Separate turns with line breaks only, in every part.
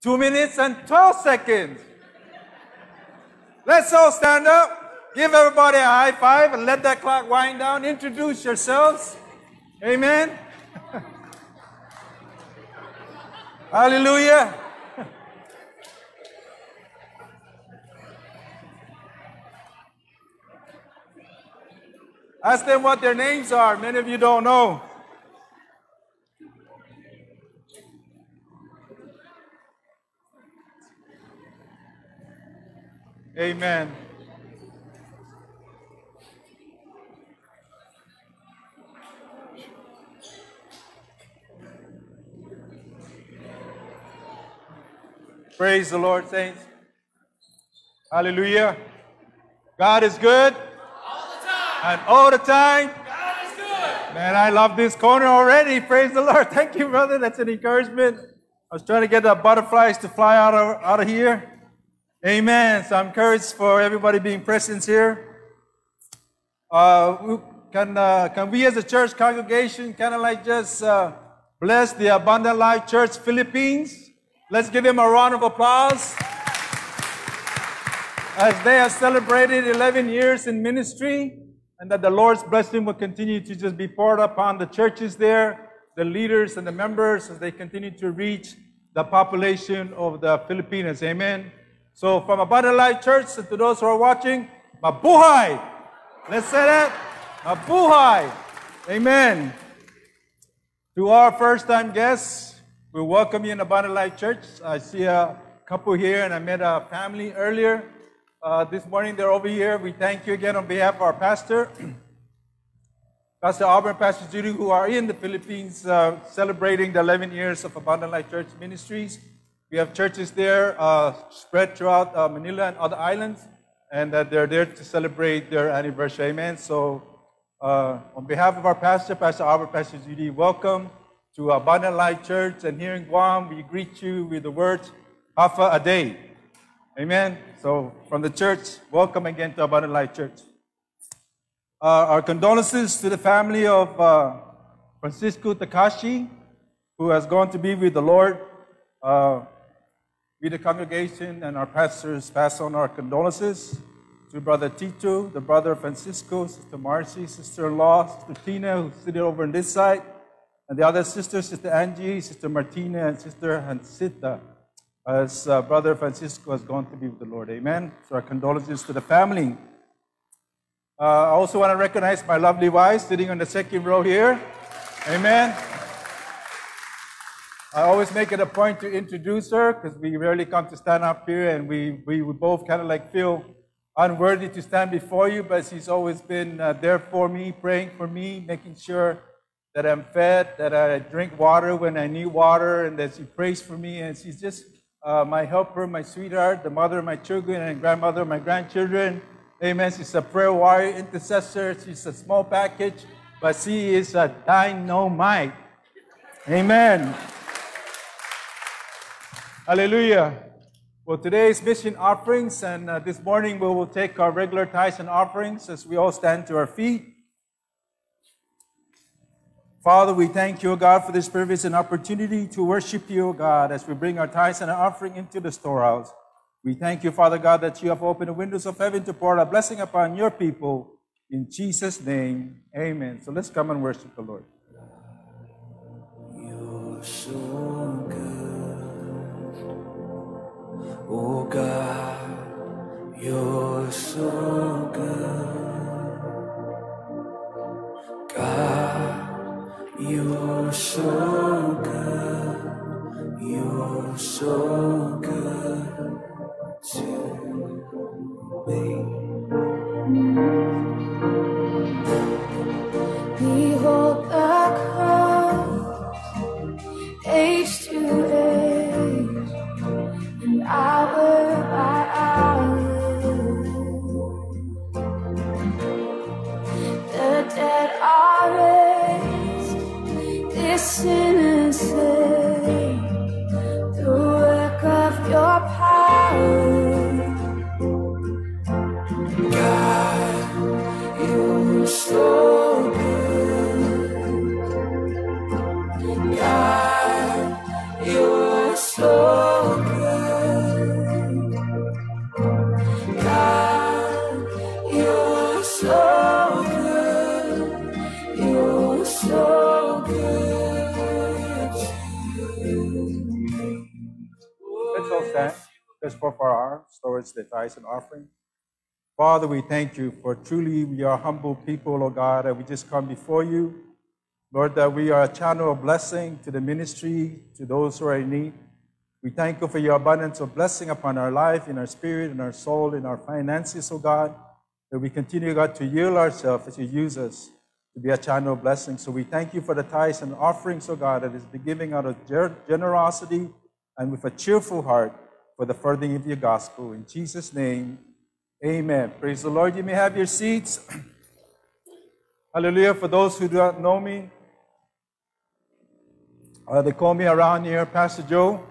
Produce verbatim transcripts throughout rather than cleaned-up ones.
Two minutes and twelve seconds. Let's all stand up. Give everybody a high five and let that clock wind down. Introduce yourselves. Amen. Hallelujah. Ask them what their names are. Many of you don't know. Amen. Praise the Lord, saints. Hallelujah. God is good.
All the time.
And all the time.
God is good.
Man, I love this corner already. Praise the Lord. Thank you, brother. That's an encouragement. I was trying to get the butterflies to fly out of, out of here. Amen. So I'm encouraged for everybody being present here. Uh, can, uh, can we as a church congregation kind of like just uh, bless the Abundant Life Church Philippines? Let's give them a round of applause as they have celebrated eleven years in ministry, and that the Lord's blessing will continue to just be poured upon the churches there, the leaders and the members as they continue to reach the population of the Filipinos. Amen. So from Abundant Life Church, and to those who are watching, mabuhay! Let's say that. Mabuhay! Amen. To our first-time guests, we welcome you in Abundant Life Church. I see a couple here, and I met a family earlier. Uh, this morning, they're over here. We thank you again on behalf of our pastor, Pastor Auburn, Pastor Judy, who are in the Philippines uh, celebrating the eleven years of Abundant Life Church Ministries. We have churches there uh, spread throughout uh, Manila and other islands, and uh, they're there to celebrate their anniversary. Amen. So, uh, on behalf of our pastor, Pastor Auburn, Pastor Judy, welcome to Abundant Life Church. And here in Guam, we greet you with the words, Hafa a day. Amen. So, from the church, welcome again to Abundant Life Church. Uh, our condolences to the family of uh, Francisco Takashi, who has gone to be with the Lord. Uh, we, the congregation, and our pastors pass on our condolences to Brother Tito, the brother of Francisco, Sister Marcy, sister-in-law, Sister Tina, who's sitting over on this side, and the other sisters, Sister Angie, Sister Martina, and Sister Hansita, as uh, Brother Francisco has gone to be with the Lord. Amen. So our condolences to the family. Uh, I also want to recognize my lovely wife sitting on the second row here. Amen. I always make it a point to introduce her because we rarely come to stand up here, and we, we, we both kind of like feel unworthy to stand before you, but she's always been uh, there for me, praying for me, making sure that I'm fed, that I drink water when I need water, and that she prays for me. And she's just uh, my helper, my sweetheart, the mother of my children and grandmother of my grandchildren. Amen. She's a prayer warrior, intercessor. She's a small package, but she is a dynamite. Amen. Hallelujah. Well, today is mission offerings, and uh, this morning we will take our regular tithes and offerings as we all stand to our feet. Father, we thank you, O God, for this privilege and opportunity to worship you, O God, as we bring our tithes and our offering into the storehouse. We thank you, Father God, that you have opened the windows of heaven to pour a blessing upon your people. In Jesus' name, amen. So let's come and worship the Lord.
You're so good. Oh God, you're so good. God, you're so good. You're so good to me.
Behold the cross, age to age, and hour by hour. The dead are raised, this sinner saved, the work of your power.
God, you're so good. God, you're so good.
Let's all stand. Let's pour our arms towards the tithes and offering. Father, we thank you for truly we are humble people, Lord God, and we just come before you. Lord, that we are a channel of blessing to the ministry, to those who are in need. We thank you for your abundance of blessing upon our life, in our spirit, in our soul, in our finances, oh God, that we continue, God, to yield ourselves as you use us to be a channel of blessing. So we thank you for the tithes and offerings, oh God, that is the giving out of generosity and with a cheerful heart for the furthering of your gospel. In Jesus' name, amen. Praise the Lord. You may have your seats. Hallelujah. For those who do not know me, uh, they call me around here Pastor Joe.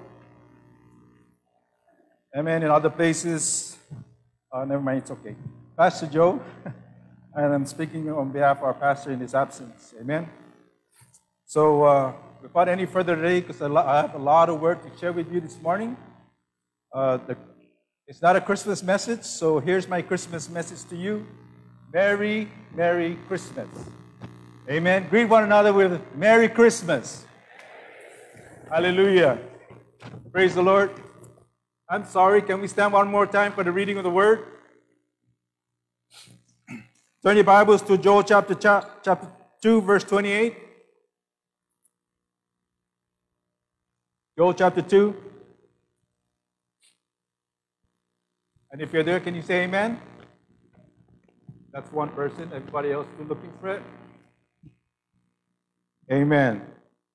Amen. In other places, uh, never mind, it's okay. Pastor Joe, and I'm speaking on behalf of our pastor in his absence. Amen. So, uh, without any further delay, because I have a lot of word to share with you this morning. Uh, the, it's not a Christmas message, so here's my Christmas message to you. Merry, Merry Christmas. Amen. Greet one another with Merry Christmas. Hallelujah. Praise the Lord. I'm sorry, can we stand one more time for the reading of the word? Turn your Bibles to Joel chapter, chapter two, verse twenty-eight. Joel chapter two. And if you're there, can you say amen? That's one person. Everybody else still looking for it? Amen.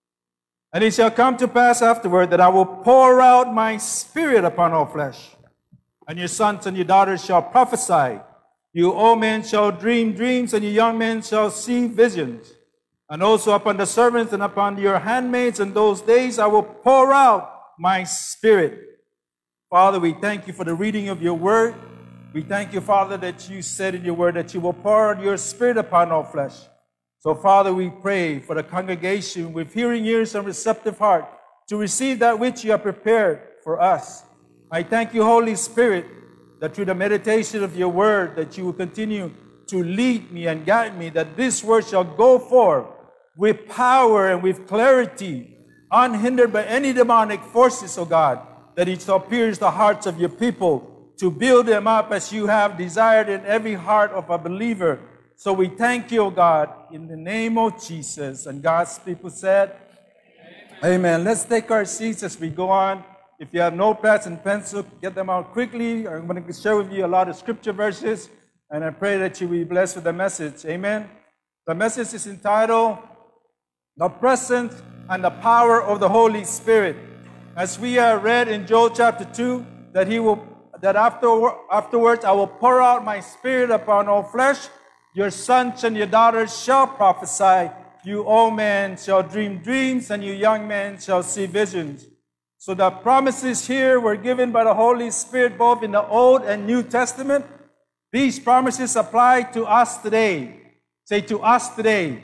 And it shall come to pass afterward that I will pour out my spirit upon all flesh. And your sons and your daughters shall prophesy. You old men shall dream dreams, and you young men shall see visions. And also upon the servants and upon your handmaids in those days I will pour out my spirit. Father, we thank you for the reading of your word. We thank you, Father, that you said in your word that you will pour out your spirit upon all flesh. So, Father, we pray for the congregation with hearing ears and receptive heart to receive that which you have prepared for us. I thank you, Holy Spirit, that through the meditation of your word, that you will continue to lead me and guide me, that this word shall go forth with power and with clarity, unhindered by any demonic forces, O God, that it shall pierce the hearts of your people to build them up as you have desired in every heart of a believer. So we thank you, O God, in the name of Jesus. And God's people said, Amen. Amen. Let's take our seats as we go on. If you have notepads and pencil, get them out quickly. I'm going to share with you a lot of scripture verses, and I pray that you will be blessed with the message. Amen. The message is entitled, The Presence and the Power of the Holy Spirit. As we have read in Joel chapter two, that he will, that after, afterwards I will pour out my spirit upon all flesh. Your sons and your daughters shall prophesy. You old men shall dream dreams, and you young men shall see visions. So the promises here were given by the Holy Spirit both in the Old and New Testament. These promises apply to us today. Say, to us today.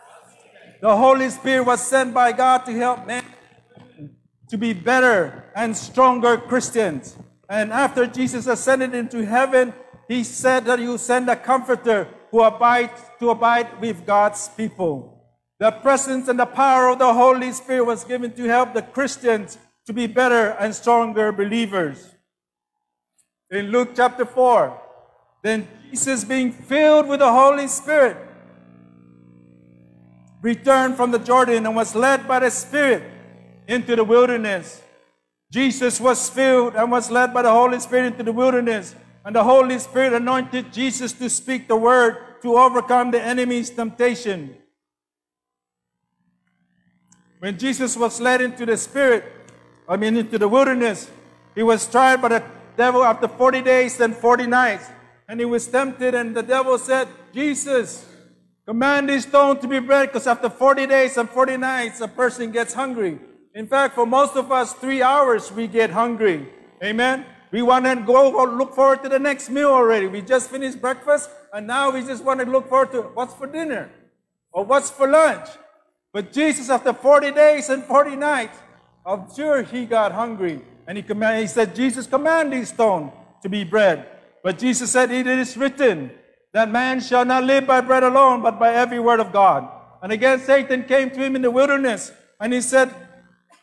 The Holy Spirit was sent by God to help men to be better and stronger Christians. And after Jesus ascended into heaven, he said that he will send a comforter who abides to abide with God's people. The presence and the power of the Holy Spirit was given to help the Christians to be better and stronger believers. In Luke chapter four, then Jesus, being filled with the Holy Spirit, returned from the Jordan and was led by the Spirit into the wilderness. Jesus was filled and was led by the Holy Spirit into the wilderness. And the Holy Spirit anointed Jesus to speak the word to overcome the enemy's temptation. When Jesus was led into the Spirit, I mean into the wilderness, he was tried by the devil after forty days and forty nights. And he was tempted, and the devil said, Jesus, command this stone to be bread, because after forty days and forty nights, a person gets hungry. In fact, for most of us, three hours we get hungry. Amen? We want to go look forward to the next meal already. We just finished breakfast, and now we just want to look forward to what's for dinner or what's for lunch. But Jesus, after forty days and forty nights, I'm sure he got hungry. And he, command, he said, Jesus, command these stones to be bread. But Jesus said, it is written that man shall not live by bread alone, but by every word of God. And again, Satan came to him in the wilderness, and he said,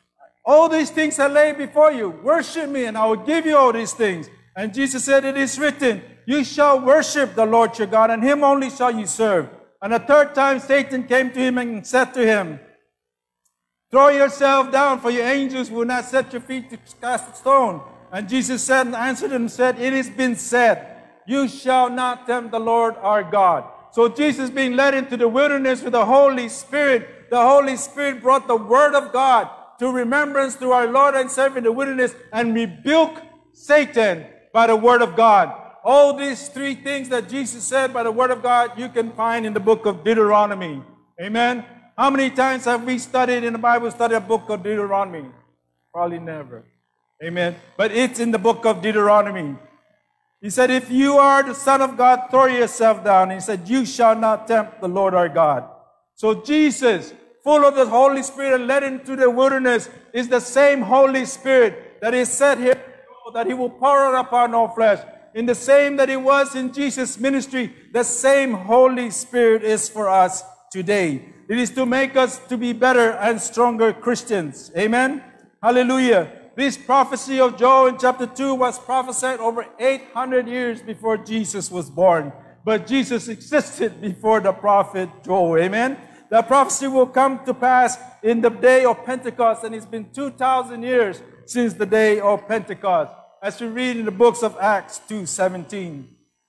all these things I lay before you. Worship me, and I will give you all these things. And Jesus said, it is written, you shall worship the Lord your God, and him only shall you serve. And the third time Satan came to him and said to him, throw yourself down, for your angels will not set your feet to cast a stone. And Jesus said and answered him and said, it has been said, you shall not tempt the Lord our God. So Jesus being led into the wilderness with the Holy Spirit, the Holy Spirit brought the word of God to remembrance to our Lord and Savior in the wilderness and rebuke Satan by the word of God. All these three things that Jesus said by the word of God, you can find in the book of Deuteronomy. Amen. How many times have we studied in the Bible, studied a book of Deuteronomy? Probably never. Amen. But it's in the book of Deuteronomy. He said, if you are the Son of God, throw yourself down. He said, you shall not tempt the Lord our God. So Jesus, full of the Holy Spirit and led into the wilderness, is the same Holy Spirit that is said here, that he will pour out upon all flesh. In the same that it was in Jesus' ministry, the same Holy Spirit is for us today. It is to make us to be better and stronger Christians. Amen? Hallelujah. This prophecy of Joel in chapter two was prophesied over eight hundred years before Jesus was born. But Jesus existed before the prophet Joel. Amen? The prophecy will come to pass in the day of Pentecost, and it's been two thousand years since the day of Pentecost, as we read in the books of Acts two seventeen.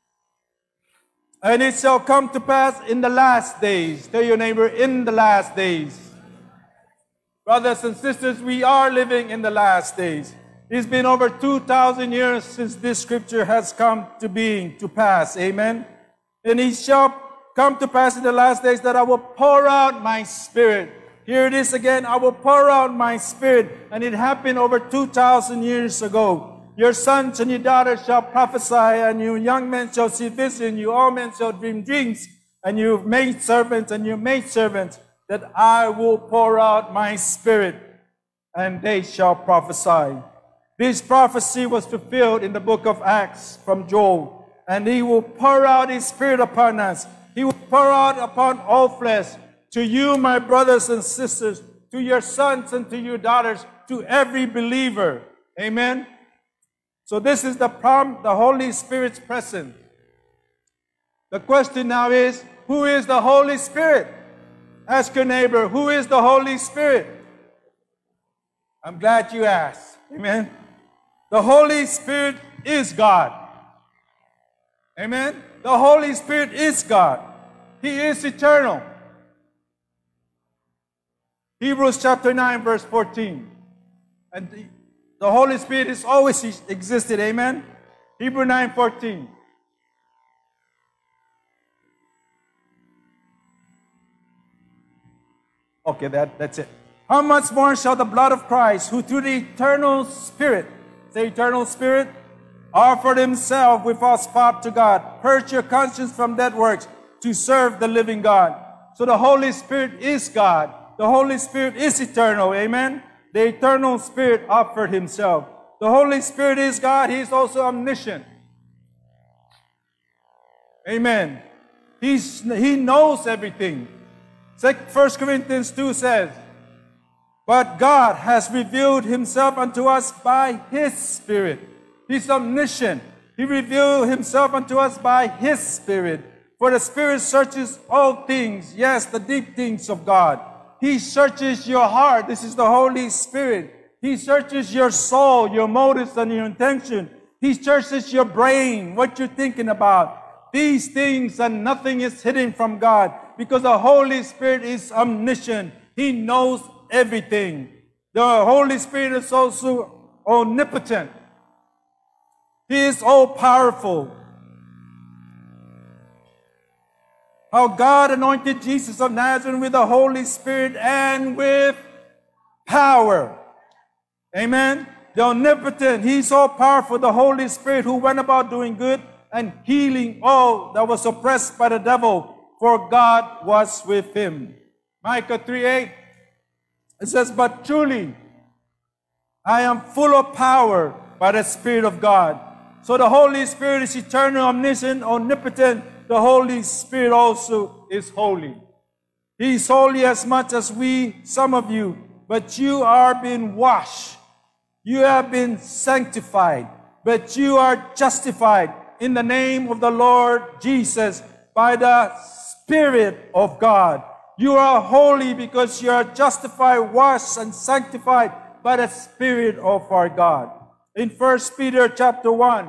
And it shall come to pass in the last days. Tell your neighbor, in the last days. Brothers and sisters, we are living in the last days. It's been over two thousand years since this scripture has come to being, to pass. Amen. And it shall come to pass in the last days that I will pour out my spirit. Here it is again, I will pour out my spirit. And it happened over two thousand years ago. Your sons and your daughters shall prophesy, and you young men shall see vision, you old men shall dream dreams, and you maid servants and you maid servants, that I will pour out my spirit, and they shall prophesy. This prophecy was fulfilled in the book of Acts from Joel, and he will pour out his spirit upon us. He will pour out upon all flesh, to you, my brothers and sisters, to your sons and to your daughters, to every believer. Amen. So this is the prom, the Holy Spirit's presence. The question now is, who is the Holy Spirit? Ask your neighbor, who is the Holy Spirit? I'm glad you asked. Amen. The Holy Spirit is God. Amen. The Holy Spirit is God. He is eternal. Hebrews chapter nine, verse fourteen. And the, the Holy Spirit has always existed. Amen. Hebrews nine fourteen. Okay, that, that's it. How much more shall the blood of Christ, who through the eternal Spirit, the eternal Spirit, offered himself without spot to God, purge your conscience from dead works to serve the living God. So the Holy Spirit is God. The Holy Spirit is eternal. Amen. The eternal Spirit offered himself. The Holy Spirit is God. He is also omniscient. Amen. He's, he knows everything. First Corinthians two says, but God has revealed himself unto us by his Spirit. He's omniscient. He revealed himself unto us by his Spirit. For the Spirit searches all things, yes, the deep things of God. He searches your heart. This is the Holy Spirit. He searches your soul, your motives and your intention. He searches your brain, what you're thinking about. These things and nothing is hidden from God, because the Holy Spirit is omniscient. He knows everything. The Holy Spirit is also omnipotent. He is all-powerful. How God anointed Jesus of Nazareth with the Holy Spirit and with power. Amen. The omnipotent, he's all powerful, the Holy Spirit who went about doing good and healing all that was oppressed by the devil, for God was with him. Micah three eight, it says, but truly I am full of power by the Spirit of God. So the Holy Spirit is eternal, omniscient, omnipotent. The Holy Spirit also is holy. He is holy as much as we, some of you, but you are being washed. You have been sanctified, but you are justified in the name of the Lord Jesus by the Spirit of God. You are holy because you are justified, washed, and sanctified by the Spirit of our God. In First Peter chapter one,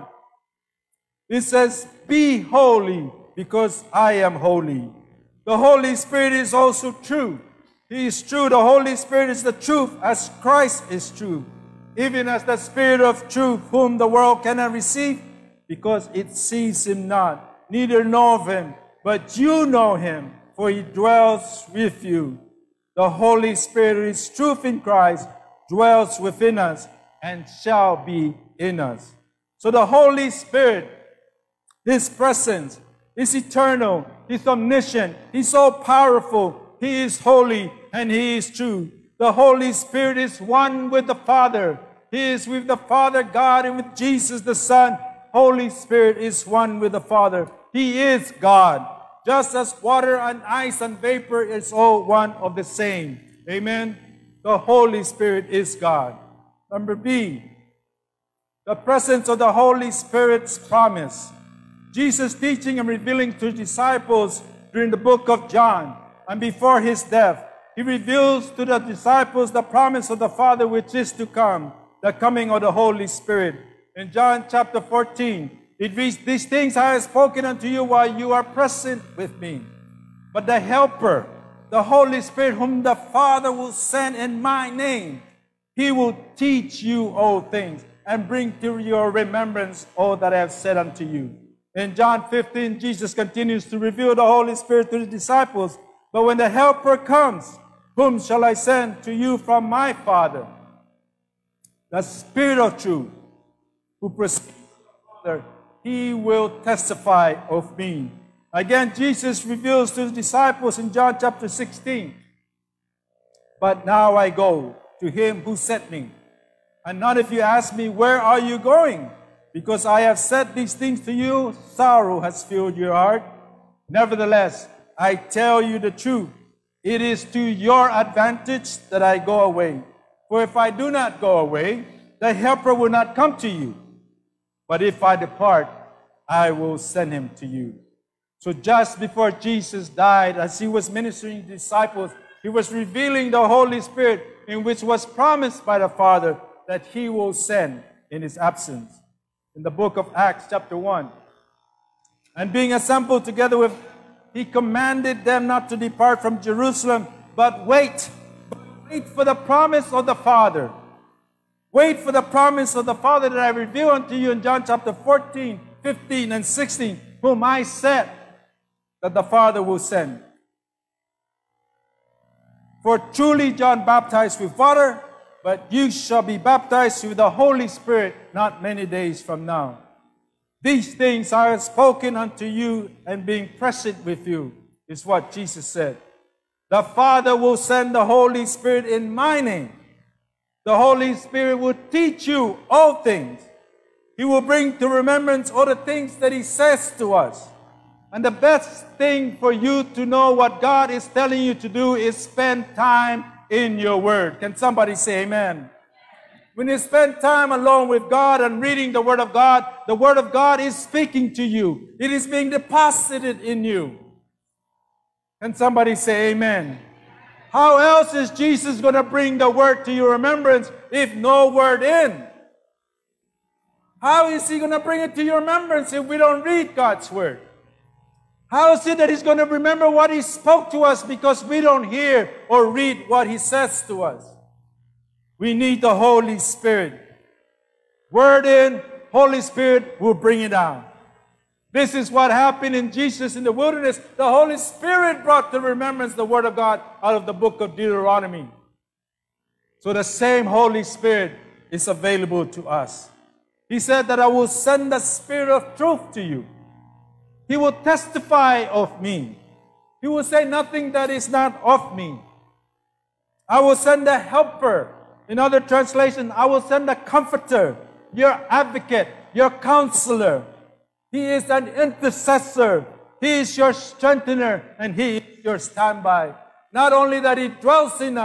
it says, be holy because I am holy. The Holy Spirit is also true. He is true. The Holy Spirit is the truth as Christ is true. Even as the Spirit of truth, whom the world cannot receive, because it sees him not, neither know of him, but you know him, for he dwells with you. The Holy Spirit is truth in Christ, dwells within us, and shall be in us. So the Holy Spirit, His presence, is eternal, He's omniscient, He's so powerful, He is holy, and He is true. The Holy Spirit is one with the Father. He is with the Father God and with Jesus the Son. Holy Spirit is one with the Father. He is God. Just as water and ice and vapor is all one of the same. Amen. The Holy Spirit is God. Number B, the presence of the Holy Spirit's promise. Jesus teaching and revealing to His disciples during the book of John and before His death, He reveals to the disciples the promise of the Father which is to come, the coming of the Holy Spirit. In John chapter fourteen, it reads, these things I have spoken unto you while you are present with me. But the Helper, the Holy Spirit, whom the Father will send in my name, He will teach you all things and bring to your remembrance all that I have said unto you. In John fifteen, Jesus continues to reveal the Holy Spirit to the disciples. But when the Helper comes, whom shall I send to you from my Father? The Spirit of truth, who proceeds from the Father, He will testify of me. Again, Jesus reveals to His disciples in John chapter sixteen, but now I go to Him who sent me. And none of you ask me, where are you going? Because I have said these things to you, sorrow has filled your heart. Nevertheless, I tell you the truth. It is to your advantage that I go away. For if I do not go away, the Helper will not come to you. But if I depart, I will send Him to you. So just before Jesus died, as He was ministering to disciples, He was revealing the Holy Spirit, in which was promised by the Father that He will send in His absence. In the book of Acts chapter one, and being assembled together with, He commanded them not to depart from Jerusalem, but wait, but wait for the promise of the Father. Wait for the promise of the Father that I reveal unto you in John chapter fourteen, fifteen, and sixteen, whom I said that the Father will send. For truly John baptized with water, but you shall be baptized with the Holy Spirit not many days from now. These things I have spoken unto you, and being present with you, is what Jesus said. The Father will send the Holy Spirit in my name. The Holy Spirit will teach you all things. He will bring to remembrance all the things that He says to us. And the best thing for you to know what God is telling you to do is spend time in your Word. Can somebody say amen? When you spend time alone with God and reading the Word of God, the Word of God is speaking to you. It is being deposited in you. Can somebody say amen? How else is Jesus going to bring the Word to your remembrance if no Word in? How is He going to bring it to your remembrance if we don't read God's Word? How is it that He's going to remember what He spoke to us because we don't hear or read what He says to us? We need the Holy Spirit. Word in, Holy Spirit will bring it down. This is what happened in Jesus in the wilderness. The Holy Spirit brought to remembrance the Word of God out of the book of Deuteronomy. So the same Holy Spirit is available to us. He said that I will send the Spirit of truth to you. He will testify of me. He will say nothing that is not of me. I will send a helper. In other translations, I will send a comforter, your advocate, your counselor. He is an intercessor. He is your strengthener, and He is your standby. Not only that He dwells in us,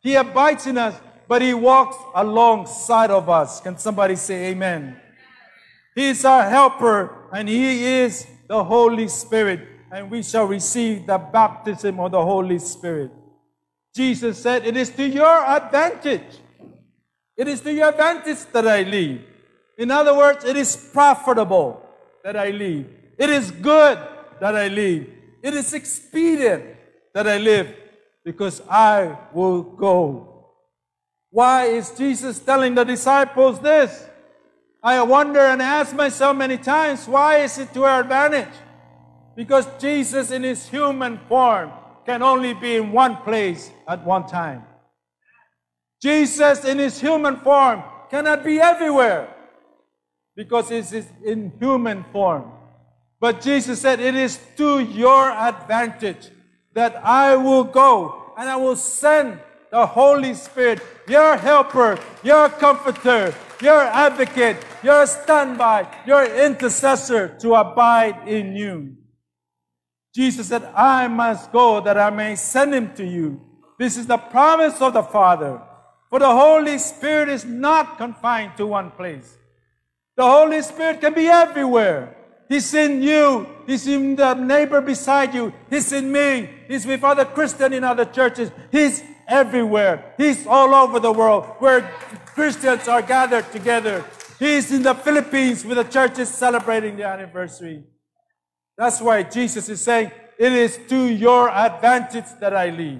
He abides in us, but He walks alongside of us. Can somebody say amen? He is our helper, and He is the Holy Spirit, and we shall receive the baptism of the Holy Spirit. Jesus said, it is to your advantage. It is to your advantage that I leave. In other words, it is profitable that I leave. It is good that I leave. It is expedient that I live, because I will go. Why is Jesus telling the disciples this? I wonder and ask myself many times, why is it to our advantage? Because Jesus in His human form can only be in one place at one time. Jesus in His human form cannot be everywhere because He is in human form. But Jesus said, it is to your advantage that I will go and I will send the Holy Spirit, your helper, your comforter, your advocate, your standby, your intercessor to abide in you. Jesus said, I must go that I may send Him to you. This is the promise of the Father. For the Holy Spirit is not confined to one place. The Holy Spirit can be everywhere. He's in you. He's in the neighbor beside you. He's in me. He's with other Christians in other churches. He's everywhere. He's all over the world where Christians are gathered together. He's in the Philippines with the churches celebrating the anniversary. That's why Jesus is saying, it is to your advantage that I leave.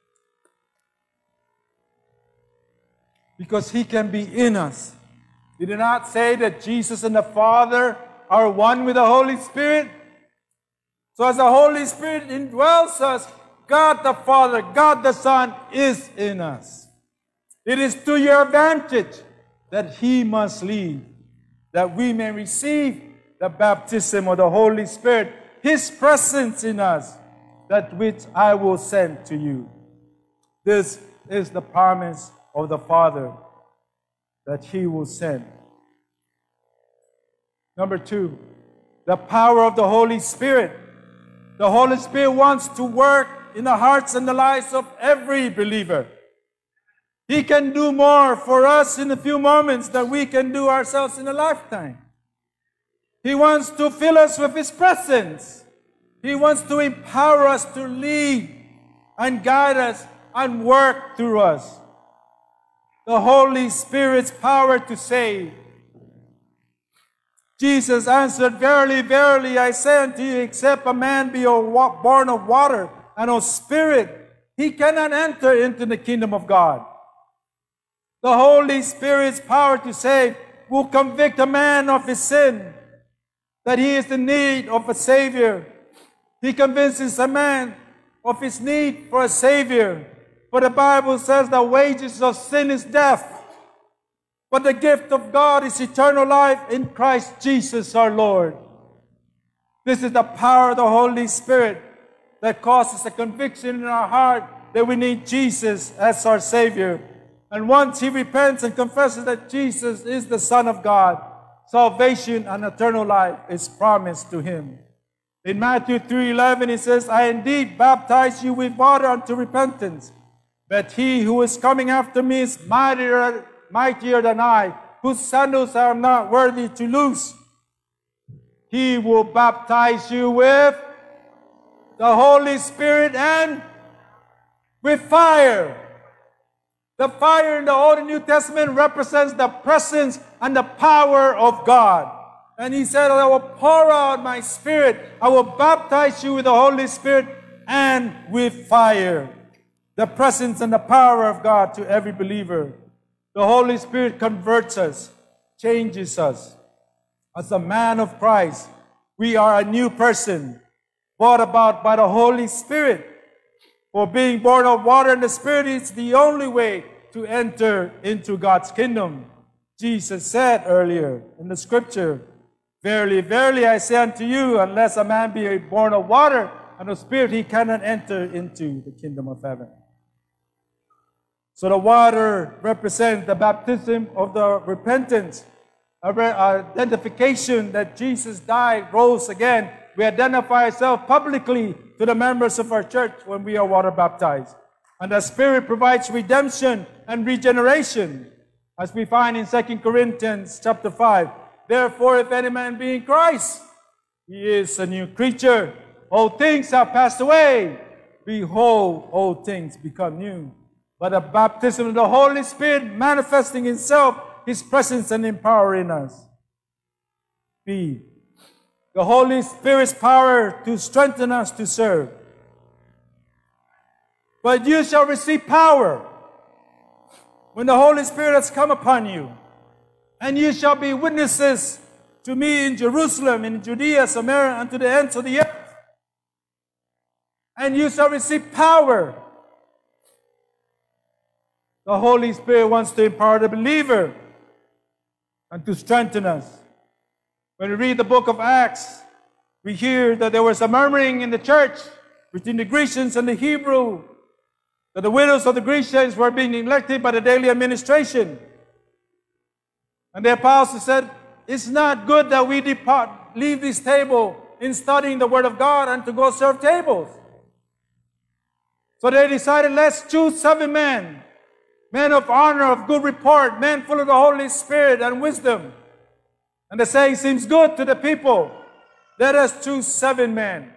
Because He can be in us. He did not say that Jesus and the Father are one with the Holy Spirit. So as the Holy Spirit indwells us, God the Father, God the Son is in us. It is to your advantage that He must leave, that we may receive the baptism of the Holy Spirit, His presence in us, that which I will send to you. This is the promise of the Father that He will send. Number two, the power of the Holy Spirit. The Holy Spirit wants to work in the hearts and the lives of every believer. He can do more for us in a few moments than we can do ourselves in a lifetime. He wants to fill us with His presence. He wants to empower us to lead and guide us and work through us. The Holy Spirit's power to save. Jesus answered, verily, verily, I say unto you, except a man be born of water and of Spirit, he cannot enter into the kingdom of God. The Holy Spirit's power to save will convict a man of his sin, that he is in need of a Savior. He convinces a man of his need for a Savior. For the Bible says the wages of sin is death, but the gift of God is eternal life in Christ Jesus our Lord. This is the power of the Holy Spirit that causes a conviction in our heart that we need Jesus as our Savior. And once he repents and confesses that Jesus is the Son of God, salvation and eternal life is promised to him. In Matthew three eleven, it says, I indeed baptize you with water unto repentance, but he who is coming after me is mightier, mightier than I, whose sandals I am not worthy to loose. He will baptize you with the Holy Spirit and with fire. The fire in the Old and New Testament represents the presence and the power of God. And he said, I will pour out my Spirit. I will baptize you with the Holy Spirit and with fire. The presence and the power of God to every believer. The Holy Spirit converts us, changes us. As a man of Christ, we are a new person, brought about by the Holy Spirit. For being born of water and the Spirit is the only way to enter into God's kingdom. Jesus said earlier in the scripture, verily, verily, I say unto you, unless a man be born of water and of Spirit, he cannot enter into the kingdom of heaven. So the water represents the baptism of the repentance, a identification that Jesus died, rose again. We identify ourselves publicly to the members of our church when we are water baptized. And the Spirit provides redemption and regeneration, as we find in Second Corinthians chapter five. Therefore, if any man be in Christ, he is a new creature. All things have passed away. Behold, all things become new. By the baptism of the Holy Spirit manifesting Himself, His presence and empowering us. B. The Holy Spirit's power to strengthen us to serve. But you shall receive power when the Holy Spirit has come upon you. And you shall be witnesses to me in Jerusalem, in Judea, Samaria, and to the ends of the earth. And you shall receive power. The Holy Spirit wants to empower the believer and to strengthen us. When we read the book of Acts, we hear that there was a murmuring in the church between the Grecians and the Hebrew, that the widows of the Grecians were being neglected by the daily administration. And the apostle said, it's not good that we depart, leave this table in studying the Word of God and to go serve tables. So they decided, let's choose seven men, men of honor, of good report, men full of the Holy Spirit and wisdom. And the saying seems good to the people. Let us choose seven men.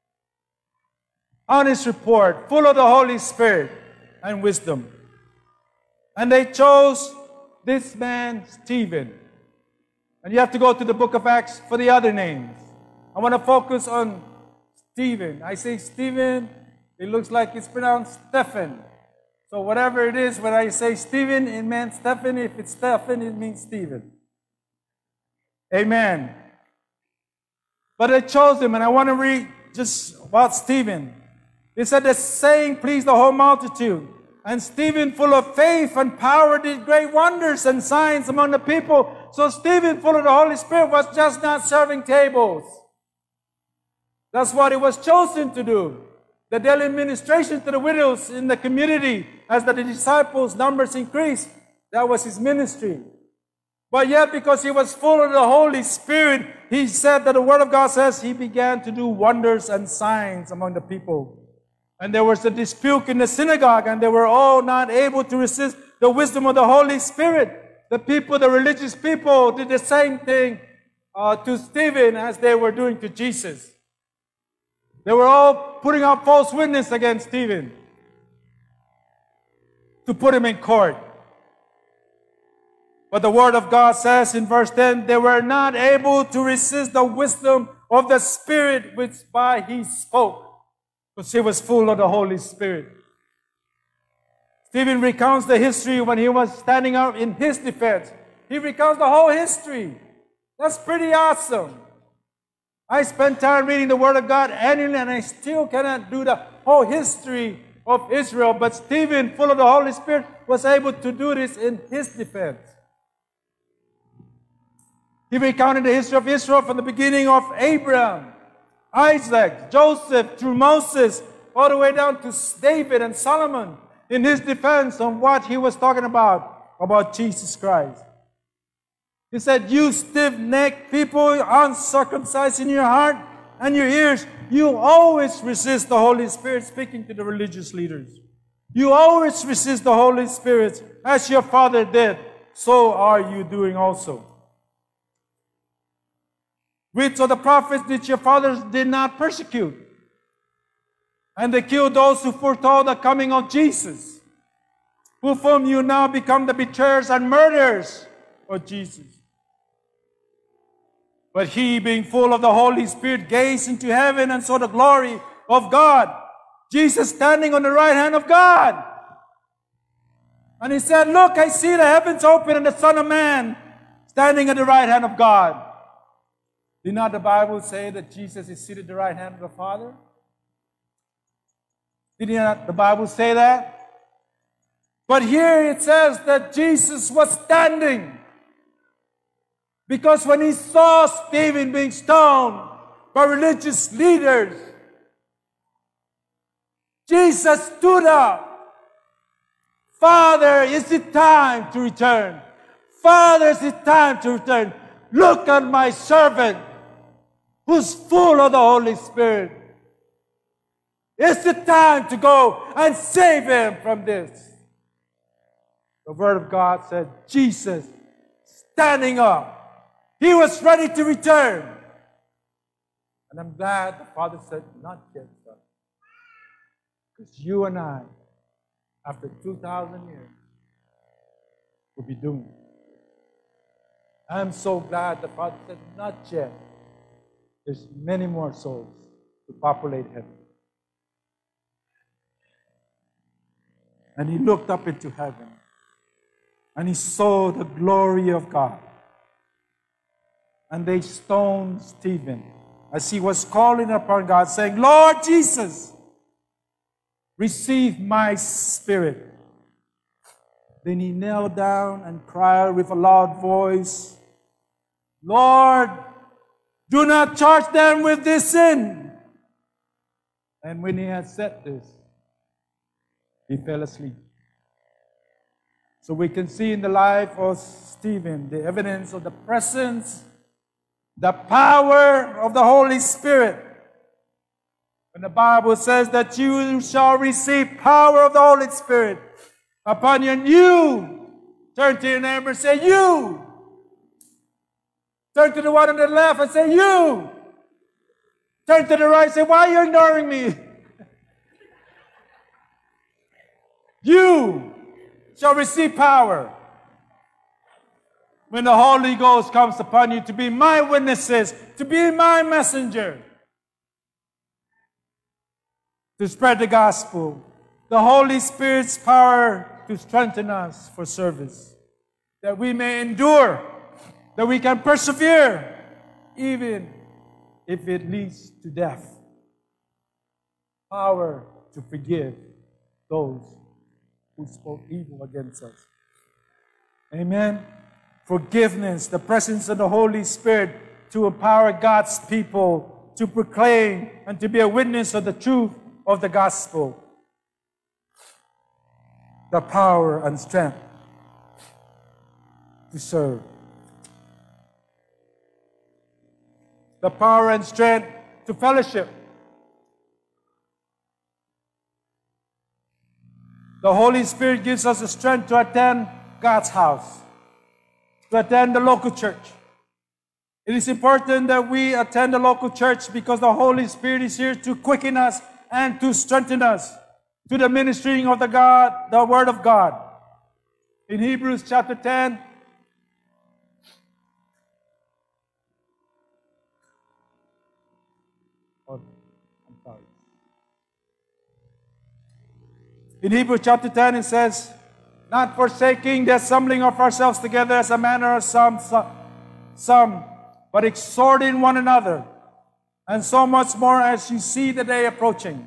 Honest report, full of the Holy Spirit and wisdom. And they chose this man, Stephen. And you have to go to the book of Acts for the other names. I want to focus on Stephen. I say Stephen, it looks like it's pronounced Stephen. So whatever it is, when I say Stephen, it means Stephen. If it's Stephen, it means Stephen. Amen. But I chose him, and I want to read just about Stephen. It said the saying pleased the whole multitude. And Stephen, full of faith and power, did great wonders and signs among the people. So Stephen, full of the Holy Spirit, was just not serving tables. That's what he was chosen to do. The daily administration to the widows in the community, as the disciples' numbers increased, that was his ministry. But yet, because he was full of the Holy Spirit, he said that the Word of God says he began to do wonders and signs among the people. And there was a dispute in the synagogue, and they were all not able to resist the wisdom of the Holy Spirit. The people, the religious people, did the same thing uh, to Stephen as they were doing to Jesus. They were all putting up false witness against Stephen to put him in court. But the Word of God says in verse ten, they were not able to resist the wisdom of the Spirit which by he spoke, because he was full of the Holy Spirit. Stephen recounts the history when he was standing up in his defense. He recounts the whole history. That's pretty awesome. I spent time reading the Word of God annually, and I still cannot do the whole history of Israel. But Stephen, full of the Holy Spirit, was able to do this in his defense. He recounted the history of Israel from the beginning of Abraham, Isaac, Joseph, through Moses, all the way down to David and Solomon, in his defense on what he was talking about, about Jesus Christ. He said, you stiff-necked people, uncircumcised in your heart and your ears, you always resist the Holy Spirit, speaking to the religious leaders. You always resist the Holy Spirit, as your father did, so are you doing also. Which of the prophets did your fathers did not persecute? And they killed those who foretold the coming of Jesus, who from you now become the betrayers and murderers of Jesus. But he, being full of the Holy Spirit, gazed into heaven and saw the glory of God, Jesus standing on the right hand of God. And he said, look, I see the heavens open and the Son of Man standing at the right hand of God. Did not the Bible say that Jesus is seated at the right hand of the Father? Did not the Bible say that? But here it says that Jesus was standing. Because when he saw Stephen being stoned by religious leaders, Jesus stood up. Father, is it time to return? Father, is it time to return? Look at my servant, who's full of the Holy Spirit. It's the time to go and save him from this. The Word of God said, Jesus standing up. He was ready to return. And I'm glad the Father said, not yet, son. Because you and I, after two thousand years, will be doomed. I'm so glad the Father said, not yet. There's many more souls to populate heaven. And he looked up into heaven. And he saw the glory of God. And they stoned Stephen as he was calling upon God, saying, Lord Jesus, receive my spirit. Then he knelt down and cried with a loud voice, Lord, do not charge them with this sin. And when he had said this, he fell asleep. So we can see in the life of Stephen the evidence of the presence, the power of the Holy Spirit. When the Bible says that you shall receive power of the Holy Spirit upon you, and you turn to your neighbor and say, you. Turn to the one on the left and say, you. Turn to the right and say, why are you ignoring me? You shall receive power when the Holy Ghost comes upon you to be my witnesses, to be my messenger, to spread the gospel. The Holy Spirit's power to strengthen us for service, that we may endure, that we can persevere, even if it leads to death. Power to forgive those who spoke evil against us. Amen. Forgiveness, the presence of the Holy Spirit to empower God's people to proclaim and to be a witness of the truth of the gospel. The power and strength to serve. The power and strength to fellowship. The Holy Spirit gives us the strength to attend God's house, to attend the local church. It is important that we attend the local church because the Holy Spirit is here to quicken us and to strengthen us to the ministering of the God, the Word of God. In Hebrews chapter ten, oh, I'm sorry. In Hebrews chapter ten, it says, not forsaking the assembling of ourselves together as a manner of some, some, but exhorting one another, and so much more as you see the day approaching.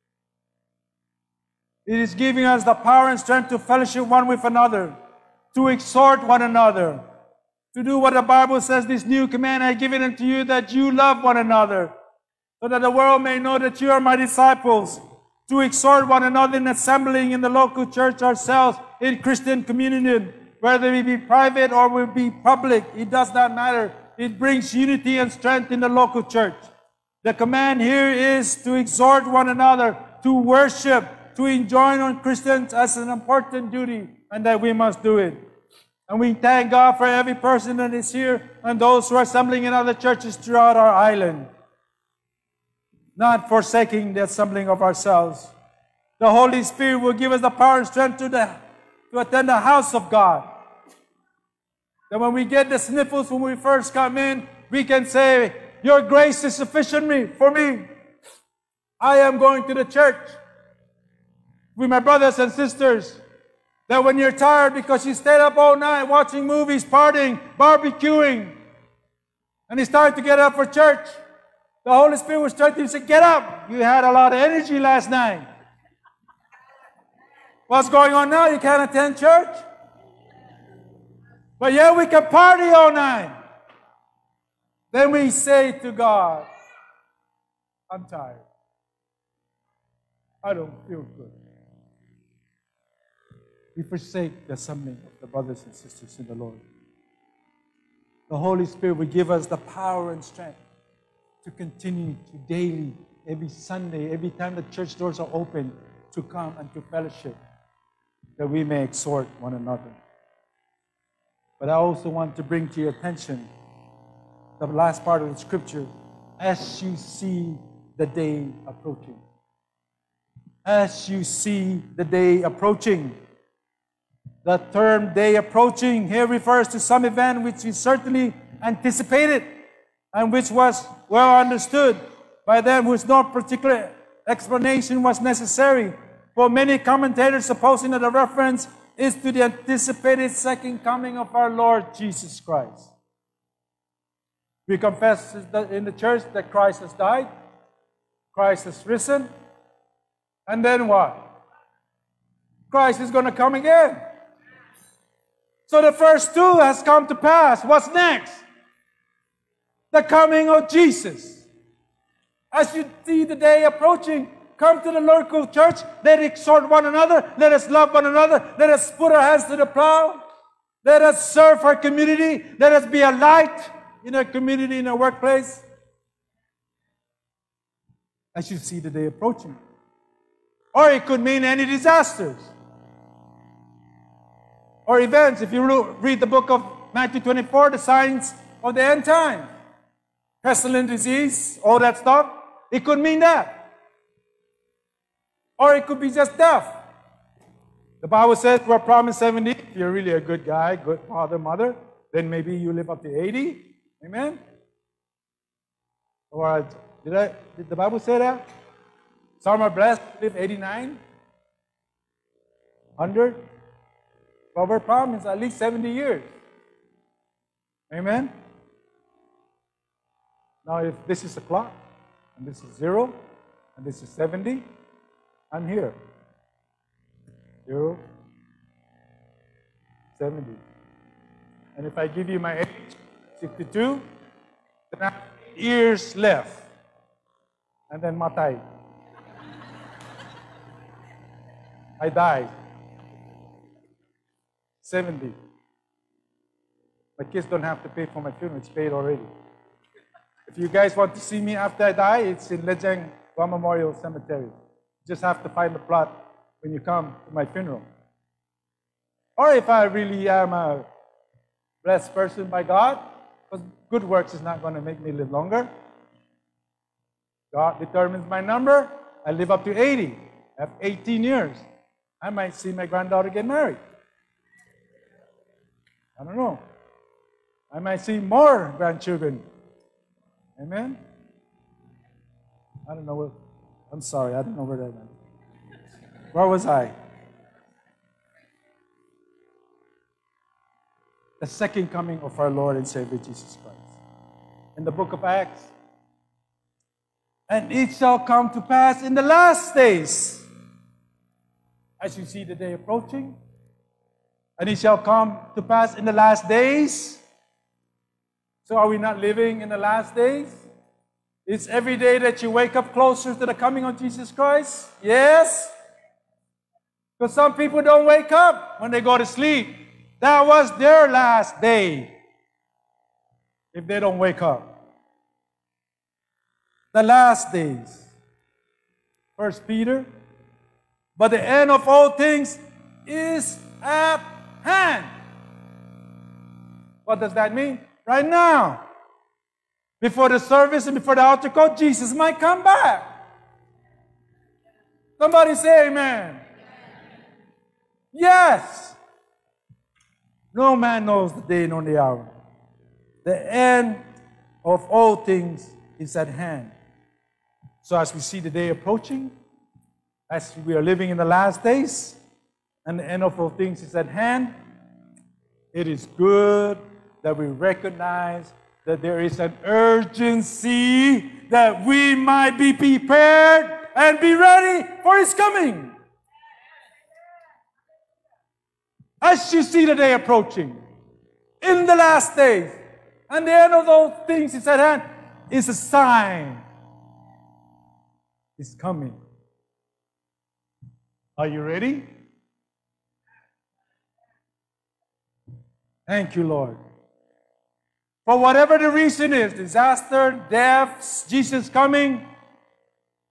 It is giving us the power and strength to fellowship one with another, to exhort one another, to do what the Bible says, this new command I have given unto you, that you love one another, so that the world may know that you are my disciples, to exhort one another in assembling in the local church ourselves, in Christian community, whether we be private or we be public, it does not matter. It brings unity and strength in the local church. The command here is to exhort one another, to worship, to enjoin on Christians as an important duty, and that we must do it. And we thank God for every person that is here and those who are assembling in other churches throughout our island. Not forsaking the assembling of ourselves. The Holy Spirit will give us the power and strength to, the, to attend the house of God. That when we get the sniffles when we first come in, we can say, your grace is sufficient me, for me. I am going to the church with my brothers and sisters. That when you're tired because you stayed up all night watching movies, partying, barbecuing, and it's time to get up for church, the Holy Spirit will start to say, get up. You had a lot of energy last night. What's going on now? You can't attend church? But yeah, we can party all night. Then we say to God, I'm tired. I don't feel good. We forsake the assembling of the brothers and sisters in the Lord. The Holy Spirit will give us the power and strength to continue to daily every Sunday, every time the church doors are open, to come and to fellowship, that we may exhort one another. But I also want to bring to your attention the last part of the scripture, as you see the day approaching. As you see the day approaching. The term day approaching here refers to some event which we certainly anticipated and which was well understood by them whose no particular explanation was necessary. For many commentators supposing that the reference is to the anticipated second coming of our Lord Jesus Christ. We confess in the church that Christ has died, Christ has risen, and then what? Christ is going to come again. So the first two has come to pass. What's next? The coming of Jesus. As you see the day approaching, come to the local church. Let us exhort one another. Let us love one another. Let us put our hands to the plow. Let us serve our community. Let us be a light in our community, in our workplace. As you see the day approaching. Or it could mean any disasters. Or events. If you read the book of Matthew twenty-four, the signs of the end time. Pestilence, disease, all that stuff. It could mean that. Or it could be just death. The Bible says we're promised seventy. If you're really a good guy, good father, mother, then maybe you live up to eighty. Amen? Or did, I, did the Bible say that? Some are blessed to live eighty-nine, one hundred. But we're promised at least seventy years. Amen? Now if this is a clock, and this is zero, and this is seventy, I'm here. Zero, seventy. And if I give you my age, sixty-two, then I have years left. And then matay. I died. seventy. My kids don't have to pay for my funeral. It's paid already. If you guys want to see me after I die, it's in Lejang War Memorial Cemetery. You just have to find the plot when you come to my funeral. Or if I really am a blessed person by God, because good works is not going to make me live longer. God determines my number. I live up to eighty. I have eighteen years. I might see my granddaughter get married. I don't know. I might see more grandchildren. Amen? I don't know what, I'm sorry, I don't know where that went. Where was I? The second coming of our Lord and Savior Jesus Christ. In the book of Acts. And it shall come to pass in the last days, as you see the day approaching, and it shall come to pass in the last days. So are we not living in the last days? It's every day that you wake up closer to the coming of Jesus Christ? Yes. Because some people don't wake up when they go to sleep. That was their last day. If they don't wake up. The last days. First Peter. But the end of all things is at hand. What does that mean? Right now. Before the service and before the altar call, Jesus might come back. Somebody say amen. Yes. No man knows the day nor the hour. The end of all things is at hand. So as we see the day approaching, as we are living in the last days, and the end of all things is at hand, it is good that we recognize that there is an urgency that we might be prepared and be ready for His coming. As you see the day approaching, in the last days, and the end of those things is at hand, is a sign. It's coming. Are you ready? Thank you, Lord. For whatever the reason is, disaster, death, Jesus coming,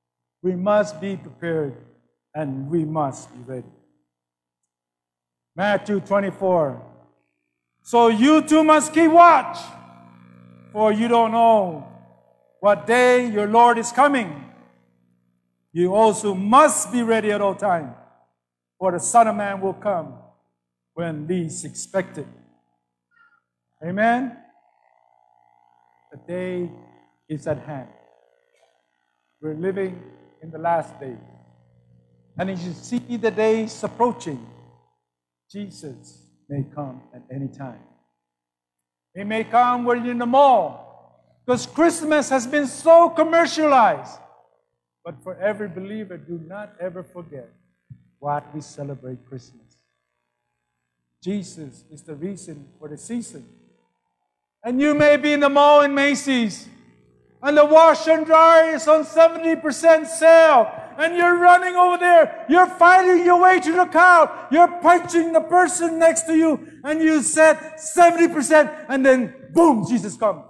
We must be prepared and we must be ready. Matthew twenty-four. So you too must keep watch, for you don't know what day your Lord is coming. You also must be ready at all times, for the Son of Man will come when least expected. Amen? The day is at hand. We're living in the last days. And as you see the days approaching, Jesus may come at any time. He may come when you're in the mall, because Christmas has been so commercialized. But for every believer, do not ever forget why we celebrate Christmas. Jesus is the reason for the season. And you may be in the mall in Macy's, and the washer and dryer is on seventy percent sale, and you're running over there, you're fighting your way to the car, you're punching the person next to you, and you said seventy percent, and then boom, Jesus comes.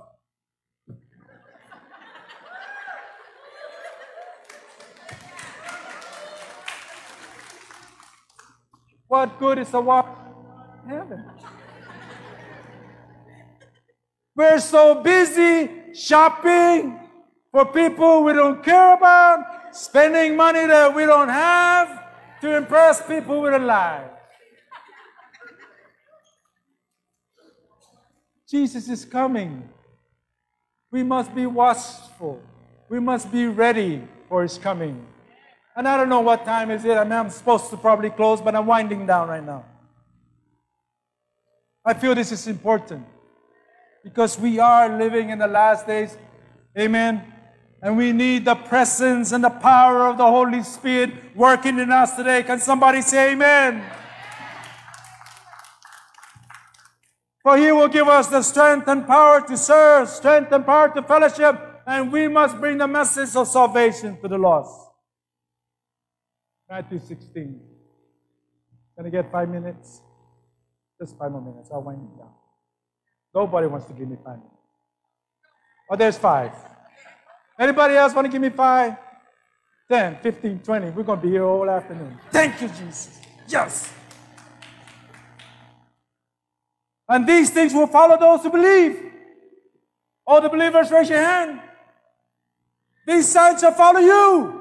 What good is a washer in heaven? We're so busy shopping for people we don't care about, spending money that we don't have to impress people with a lie. Jesus is coming. We must be watchful. We must be ready for His coming. And I don't know what time is it. I mean, I'm supposed to probably close, but I'm winding down right now. I feel this is important, because we are living in the last days. Amen. And we need the presence and the power of the Holy Spirit working in us today. Can somebody say amen? For He will give us the strength and power to serve, strength and power to fellowship, and we must bring the message of salvation to the lost. Matthew sixteen. Can I get five minutes? Just five more minutes. I'll wind it down. Nobody wants to give me five minutes. Oh, there's five. Anybody else want to give me five? ten, fifteen, twenty. We're going to be here all afternoon. Thank you, Jesus. Yes. And these things will follow those who believe. All the believers, raise your hand. These signs shall follow you.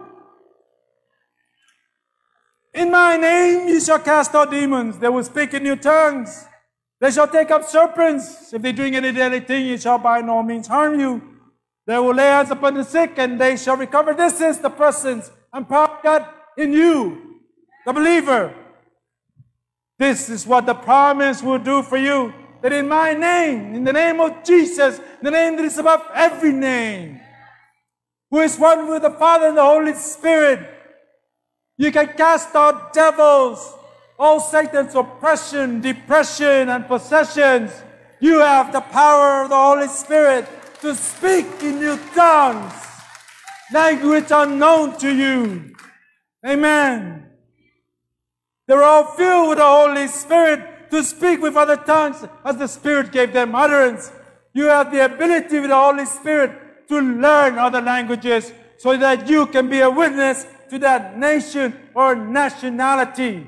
In my name you shall cast out demons. They will speak in new tongues. They shall take up serpents. If they drink any deadly thing, it shall by no means harm you. They will lay hands upon the sick, and they shall recover. This is the presence and power of God in you, the believer. This is what the promise will do for you. That in my name, in the name of Jesus, the name that is above every name, who is one with the Father and the Holy Spirit, you can cast out devils, all Satan's oppression, depression, and possessions. You have the power of the Holy Spirit to speak in new tongues, language unknown to you. Amen. They're all filled with the Holy Spirit to speak with other tongues as the Spirit gave them utterance. You have the ability with the Holy Spirit to learn other languages so that you can be a witness to that nation or nationality.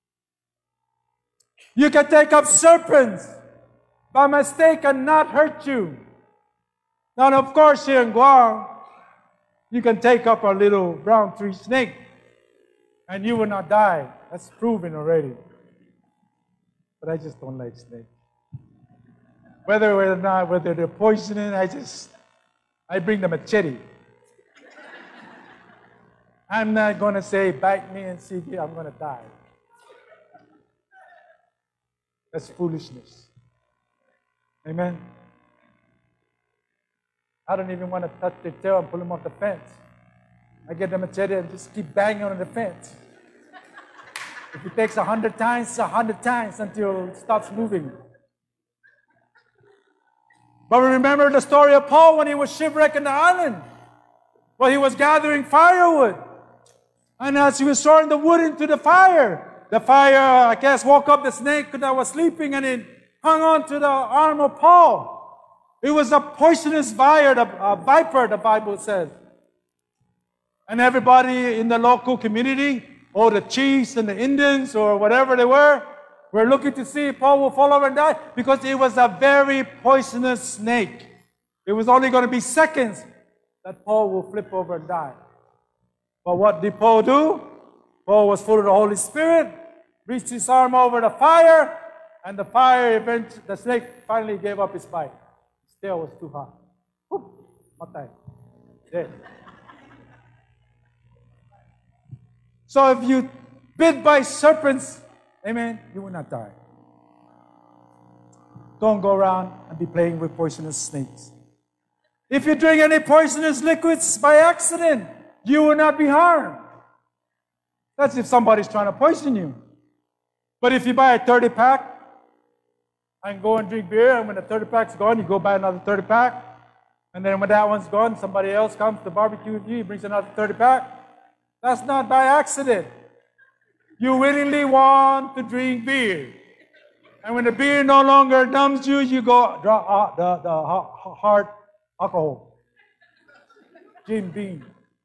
You can take up serpents by mistake and not hurt you. Now, of course, here in Guam, you can take up a little brown tree snake and you will not die. That's proven already. But I just don't like snakes. Whether or not, whether they're poisonous, I just, I bring the machete. I'm not going to say, bite me and see if I'm going to die. That's foolishness. Amen? I don't even want to touch their tail and pull them off the fence. I get the machete and just keep banging on the fence. If it takes a hundred times, a hundred times until it stops moving. But we remember the story of Paul when he was shipwrecked in the island. Well, he was gathering firewood. And as he was throwing the wood into the fire, the fire, I guess, woke up the snake that was sleeping and it hung on to the arm of Paul. It was a poisonous viper, a viper, the Bible says. And everybody in the local community, or the chiefs and the Indians or whatever they were, were looking to see if Paul will fall over and die, because it was a very poisonous snake. It was only going to be seconds that Paul will flip over and die. But what did Paul do? Paul was full of the Holy Spirit, reached his arm over the fire, and the fire event, the snake finally gave up his bite. His tail was too hot. Whoop, matay. Dead. So if you bit by serpents, amen, you will not die. Don't go around and be playing with poisonous snakes. If you drink any poisonous liquids by accident, you will not be harmed. That's if somebody's trying to poison you. But if you buy a thirty pack and go and drink beer, and when the thirty pack's gone, you go buy another thirty pack, and then when that one's gone, somebody else comes to barbecue with you, he brings another thirty pack. That's not by accident. You willingly want to drink beer. And when the beer no longer numbs you, you go draw uh, the, the hard alcohol. Jim Beam.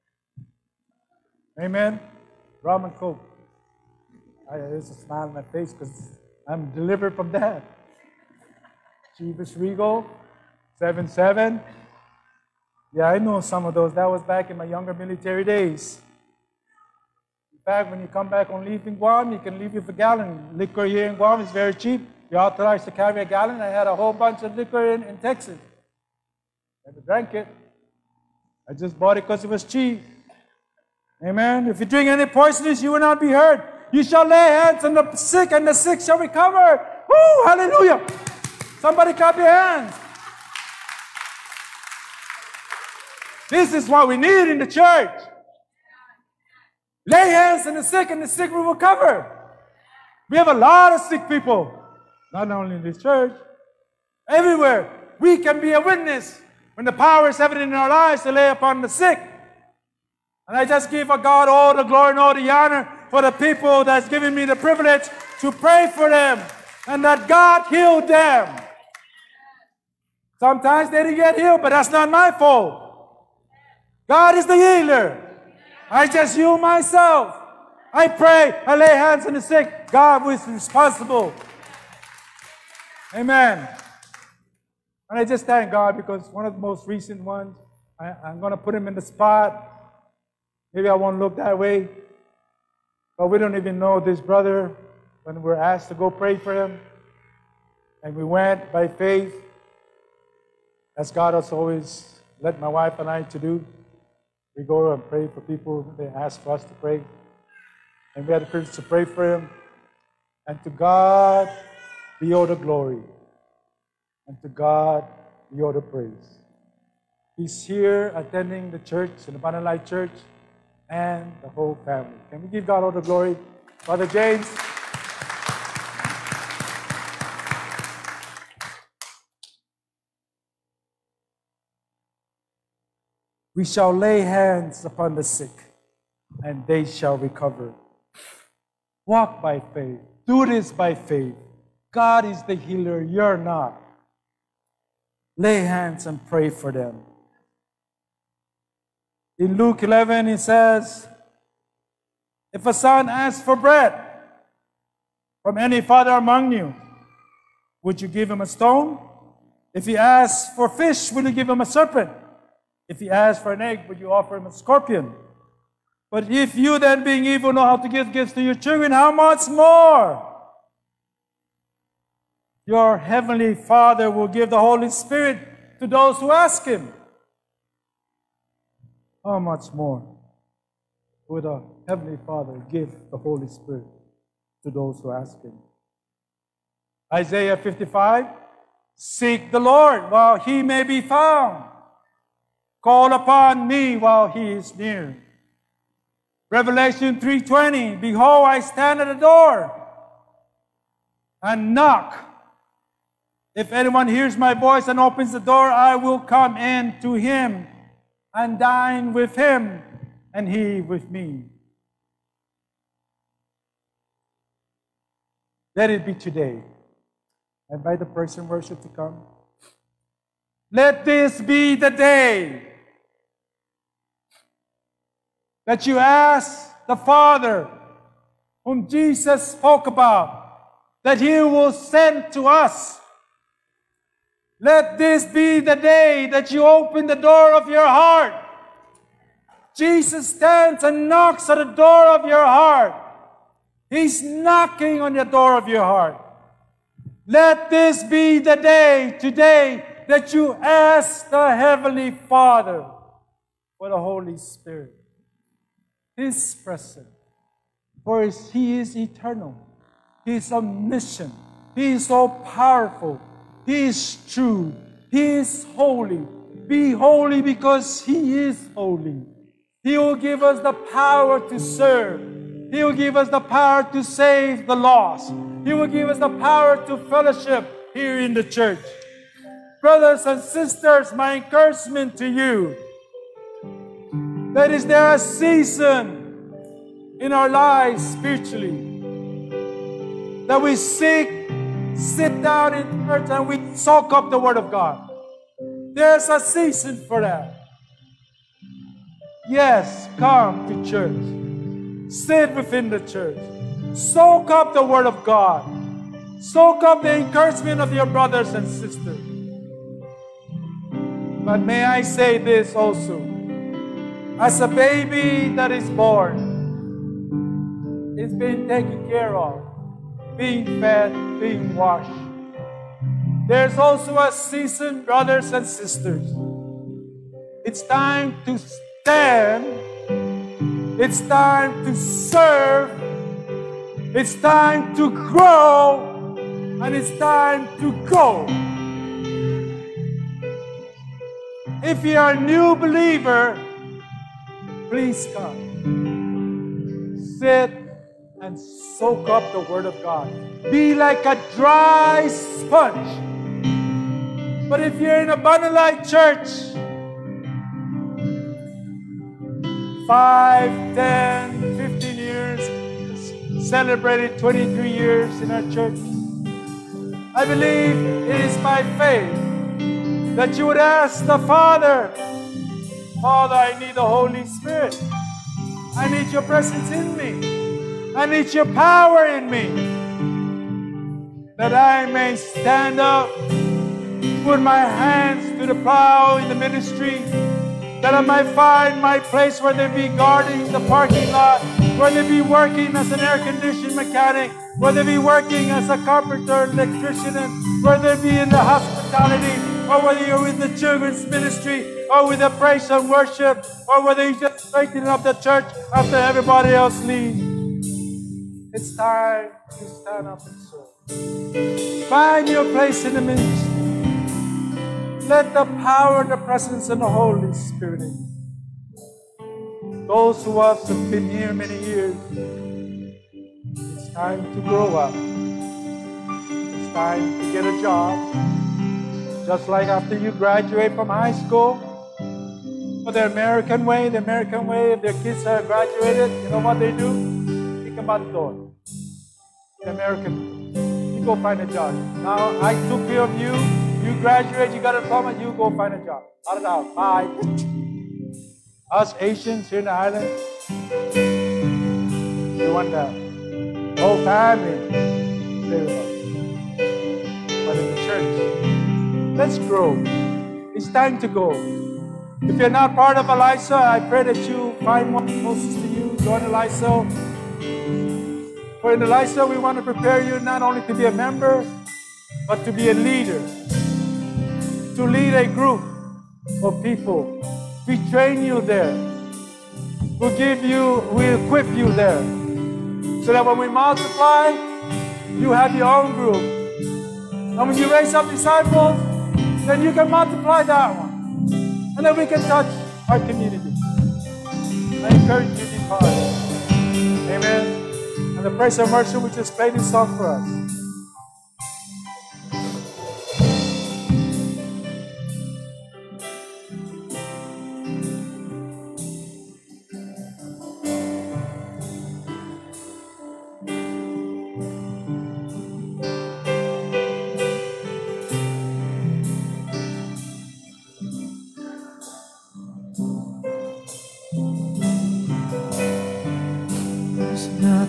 Amen? Rum and Coke. I, there's a smile on my face because I'm delivered from that. Chivas Regal, seven seven. Yeah, I know some of those. That was back in my younger military days. In fact, when you come back on leave in Guam, you can leave with a gallon. Liquor here in Guam is very cheap. You're authorized to carry a gallon. I had a whole bunch of liquor in, in Texas. Never drank it. I just bought it because it was cheap. Amen. If you drink any poisonous, you will not be hurt. You shall lay hands on the sick, and the sick shall recover. Woo! Hallelujah! Somebody clap your hands. This is what we need in the church. Lay hands on the sick, and the sick will recover. We have a lot of sick people. Not only in this church, everywhere. We can be a witness when the power is evident in our lives to lay upon the sick. And I just give a God all the glory and all the honor for the people that's given me the privilege to pray for them, and that God healed them. Sometimes they didn't get healed, but that's not my fault. God is the healer. I just heal myself. I pray, I lay hands on the sick. God is responsible. Amen. And I just thank God because one of the most recent ones, I, I'm going to put him in the spot. Maybe I won't look that way. But we don't even know this brother when we're asked to go pray for him. And we went by faith, as God has always led my wife and I to do. We go and pray for people. They ask for us to pray. And we had the privilege to pray for him. And to God be all the glory. And to God be all the praise. He's here attending the church, in the Abundant Life Church, and the whole family. Can we give God all the glory? Father James. We shall lay hands upon the sick, and they shall recover. Walk by faith. Do this by faith. God is the healer. You're not. Lay hands and pray for them. In Luke eleven, it says, if a son asks for bread from any father among you, would you give him a stone? If he asks for fish, will you give him a serpent? If he asks for an egg, would you offer him a scorpion? But if you then, being evil, know how to give gifts to your children, how much more your heavenly Father will give the Holy Spirit to those who ask him? How much more would our heavenly Father give the Holy Spirit to those who ask him? Isaiah fifty-five, seek the Lord while he may be found. Call upon me while he is near. Revelation three twenty, behold, I stand at the door and knock. If anyone hears my voice and opens the door, I will come in to him and dine with him, and he with me. Let it be today. I invite the person in worship to come. Let this be the day that you ask the Father, whom Jesus spoke about, that He will send to us. Let this be the day that you open the door of your heart. Jesus stands and knocks at the door of your heart. He's knocking on the door of your heart. Let this be the day today that you ask the Heavenly Father for the Holy Spirit, His presence. For He is eternal. He is omniscient. He is so powerful. He is true. He is holy. Be holy because He is holy. He will give us the power to serve. He will give us the power to save the lost. He will give us the power to fellowship here in the church. Brothers and sisters, my encouragement to you, that is there a season in our lives spiritually that we seek, sit down in church and we soak up the Word of God. There's a season for that. Yes, come to church. Sit within the church. Soak up the Word of God. Soak up the encouragement of your brothers and sisters. But may I say this also. As a baby that is born, it's being taken care of, being fed, being washed. There's also a season, brothers and sisters. It's time to stand. It's time to serve. It's time to grow. And it's time to go. If you are a new believer, please come. Sit and soak up the Word of God. Be like a dry sponge. But if you're in a Benavente church, five, ten, fifteen years, celebrated twenty-three years in our church, I believe it is my faith that you would ask the Father, Father, I need the Holy Spirit. I need your presence in me. I need your power in me. That I may stand up, put my hands to the plow in the ministry, that I might find my place, whether it be guarding the parking lot, whether it be working as an air conditioning mechanic, whether it be working as a carpenter, electrician, and whether it be in the hospitality, or whether you're with the children's ministry, or with the praise and worship, or whether you're just straightening up the church after everybody else leaves. It's time to stand up and serve. Find your place in the ministry. Let the power and the presence of the Holy Spirit in. Those who have been here many years, it's time to grow up. It's time to get a job. Just like after you graduate from high school, for the American way, the American way, if their kids are graduated, you know what they do? Kick them out the door. The American way. You go find a job. Now, I took care of you. You graduate, you got a diploma, you go find a job. Out of the house. Bye. Us Asians here in the island, we want that. Whole family. But in the church, let's grow. It's time to go. If you're not part of Elisa, I pray that you find one closest to you. Join Elisa. For in Elisa, we want to prepare you not only to be a member, but to be a leader. To lead a group of people. We train you there. We'll give you, we'll equip you there. So that when we multiply, you have your own group. And when you raise up disciples, then you can multiply that one. And then we can touch our community. I encourage you to be part of it. Amen. And the praise and worship, we just played this song for us.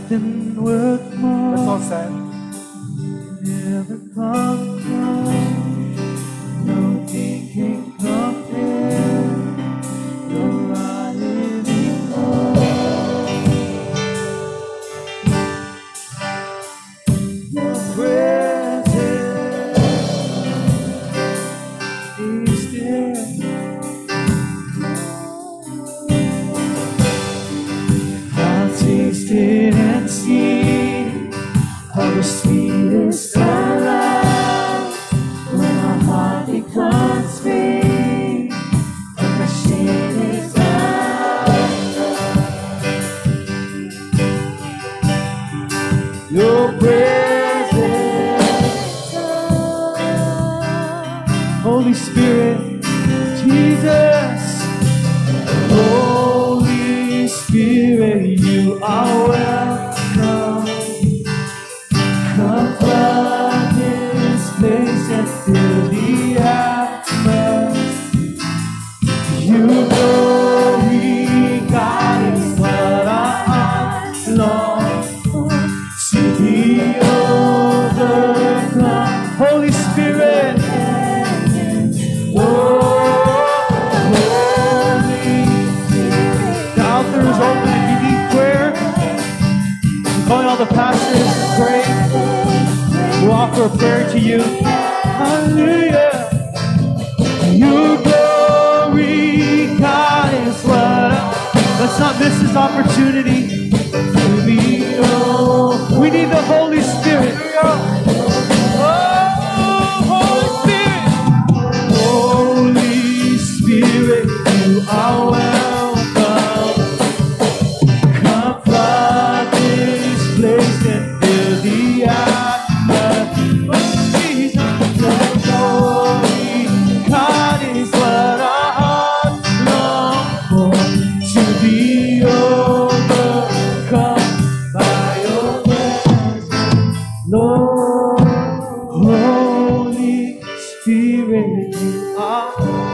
nothing worth more.
Let's all stand.
Never come close. Nothing can compare. You're my living hope. Your presence is there. I've tasted and seen how the sweetest of love, when my heart becomes free and my shame is undone. Your presence, Holy Spirit, Jesus, Holy Spirit, you are welcome. Come flood this place and fill the atmosphere. You glory, God, is what our hearts long for, to be overcome. Holy Spirit, oh, Holy Spirit. The altar is open if you need prayer. I'm calling all the pastors to pray. We'll offer a prayer to you. Hallelujah. Your glory, God, is what I... Let's not miss this opportunity to be oh, we need the Holy Spirit. Oh, Holy Spirit. Holy Spirit, you are welcome. Come flood this place and fill the atmosphere. Oh, Jesus, your glory, God, is what our hearts long for, to be overcome by your presence, Lord. Holy Spirit, you are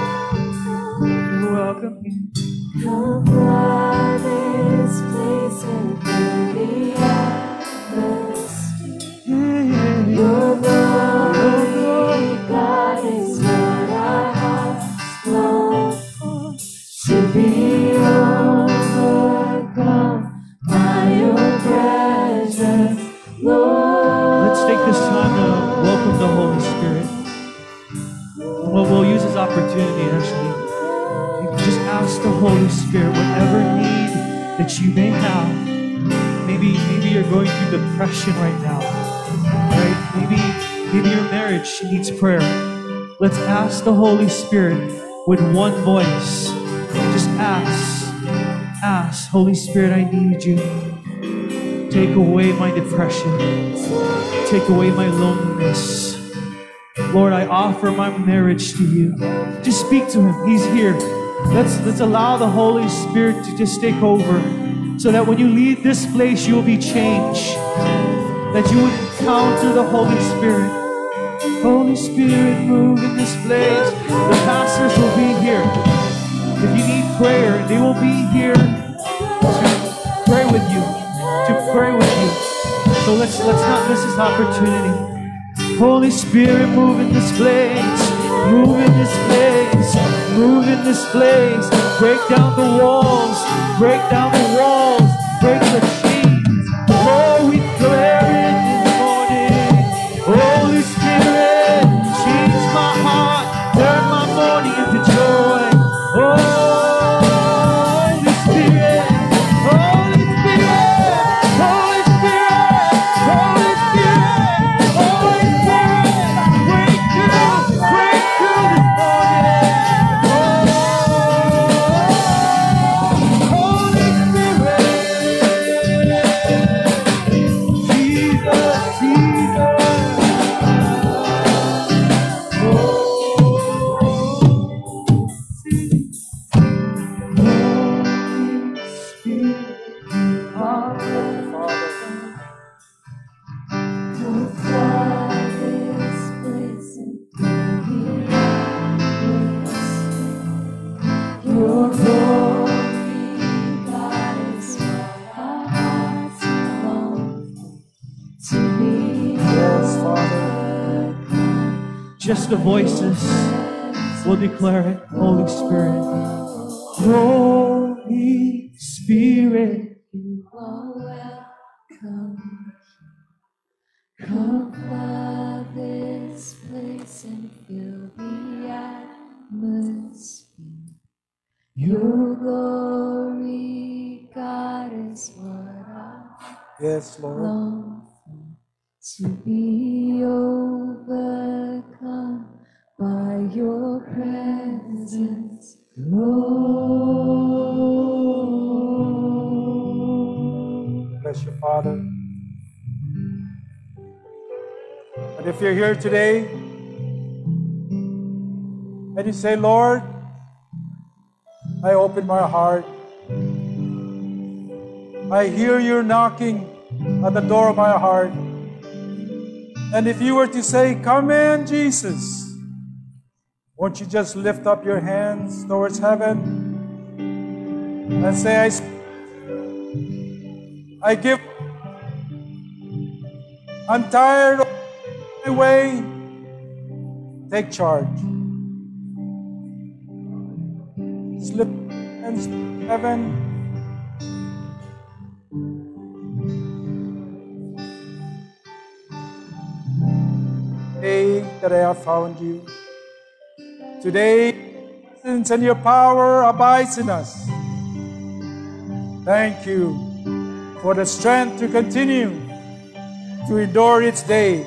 welcome here.
Come flood this place and fill the atmosphere. Your glory, God, is what our hearts long for, to be overcome by your presence, Lord.
Let's take this time to welcome the Holy Spirit. And what we'll use this opportunity, actually, you can just ask the Holy Spirit whatever need that you may have. Maybe, maybe you're going through depression right now, right? Maybe, maybe your marriage needs prayer. Let's ask the Holy Spirit with one voice. Just ask, ask, Holy Spirit, I need you. Take away my depression. Take away my loneliness. Lord, I offer my marriage to you. Just speak to him. He's here. Let's, let's allow the Holy Spirit to just take over, so that when you leave this place, you will be changed. That you would encounter the Holy Spirit. Holy Spirit, move in this place. The pastors will be here. If you need prayer, they will be here to pray with you. To pray with you. So let's let's not miss this opportunity. Holy Spirit, move in this place. Move in this place. Move in this place. Break down the walls. Break down the walls. Break the chains. Oh, we declare it this morning. Holy Spirit, change my heart. Turn my mourning into joy. Oh, Holy Spirit. Holy Spirit. Holy Spirit. Holy Spirit. Holy Spirit. Break through. Break through this morning. Oh, Holy Spirit. just the voices will declare it. Holy Spirit. Holy Spirit.
You are welcome. Come flood this place and fill the atmosphere. Your glory, God, is what I
Yes, Lord.
long for. To be overcome by your presence, Lord.
Bless you, Father. And if you're here today and you say, Lord, I open my heart. I hear you knocking at the door of my heart. And if you were to say, come in, Jesus, won't you just lift up your hands towards heaven and say, I, I give, I'm tired of my way. Take charge. Just lift your hands to heaven. Today that I have found you. Today, your presence and your power abides in us. Thank you for the strength to continue to endure each day.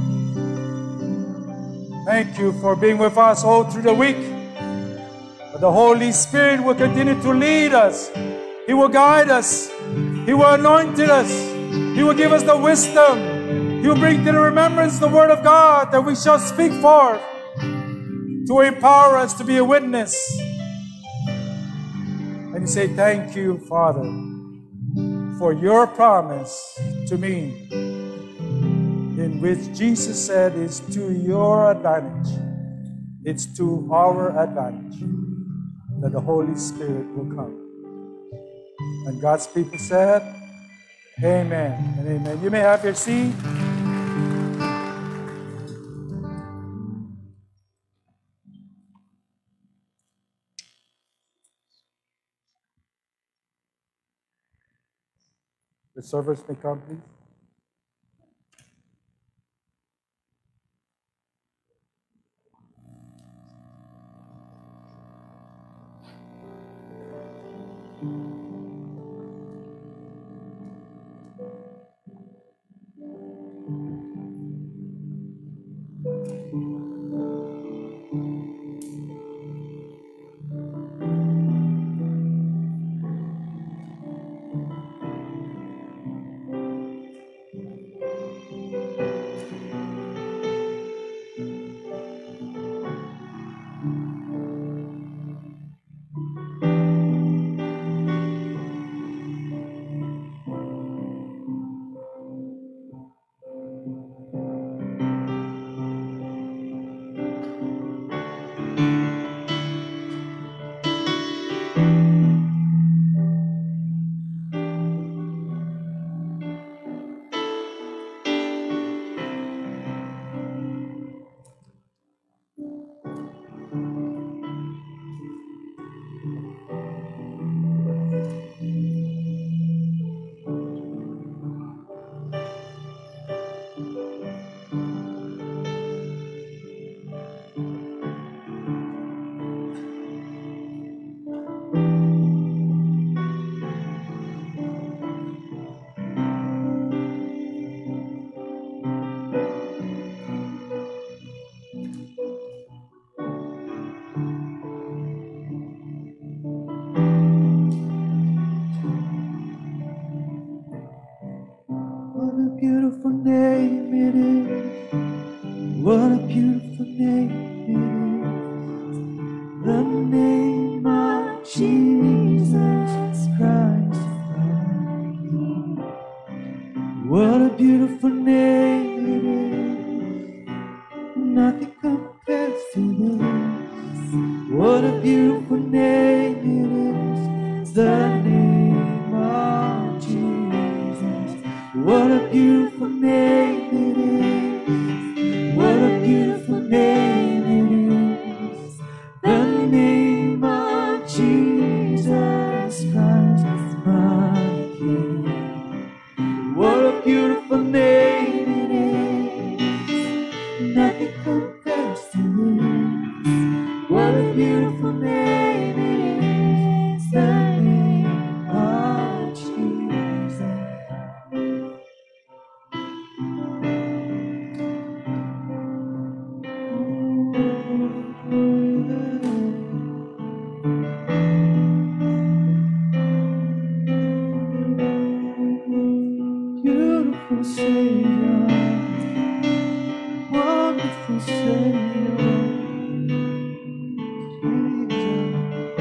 Thank you for being with us all through the week. But the Holy Spirit will continue to lead us. He will guide us. He will anoint us. He will give us the wisdom. He will bring to the remembrance the word of God that we shall speak forth to empower us to be a witness. And you say, thank you, Father, for your promise to me, in which Jesus said is to your advantage. It's to our advantage that the Holy Spirit will come. And God's people said, amen and amen. You may have your seat. The servers may come, please.
Beautiful name it is. What a beautiful name it is. The name of Jesus Christ. What a beautiful name it is. Nothing compares to this. What a beautiful name it is. The name of Jesus. What a beautiful name it is. What a beautiful name
a beautiful name it is, the name of Jesus. Beautiful Savior, wonderful Savior, Jesus.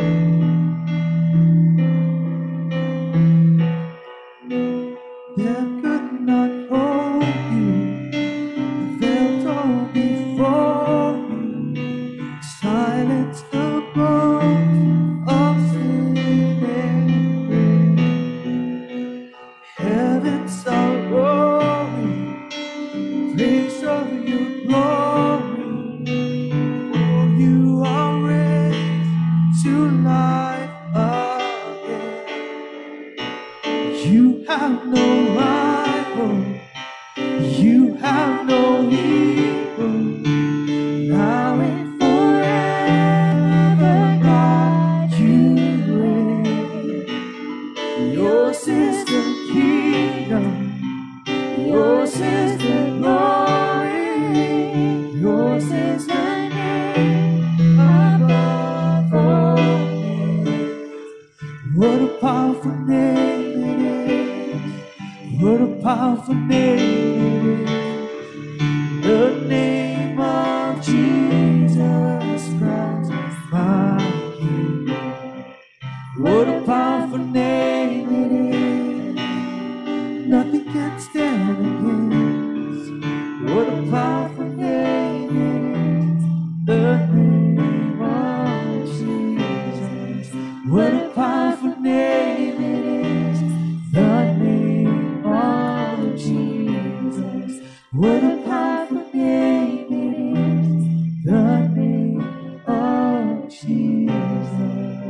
Death could not hold you, the veil torn before you, silence the bones of sin and grave. Heavens are roaring, praise of your glory. Oh, you are raised to life again. You have no rival, you have no equal. Now and forever, God, you reign. Yours is the kingdom, yours is the glory, yours is the name above all names. What a powerful name it is, what a powerful name it is, the name of Jesus Christ, my King. What a powerful name it is, nothing can stand against. What a powerful name it is, the name of Jesus. What a powerful name it is, the name of Jesus. What a powerful name it is, the name of Jesus.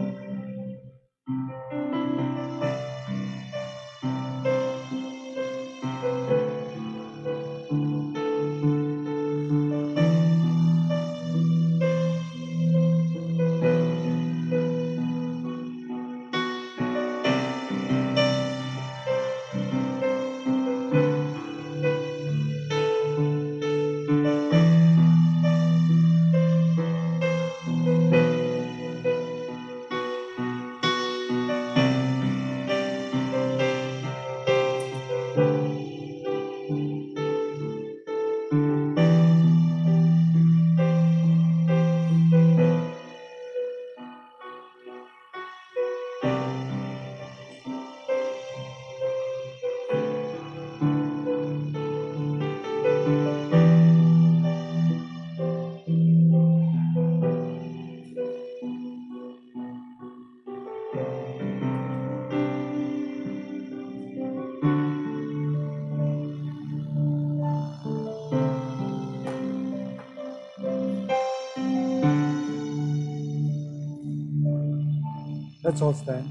Let's all stand.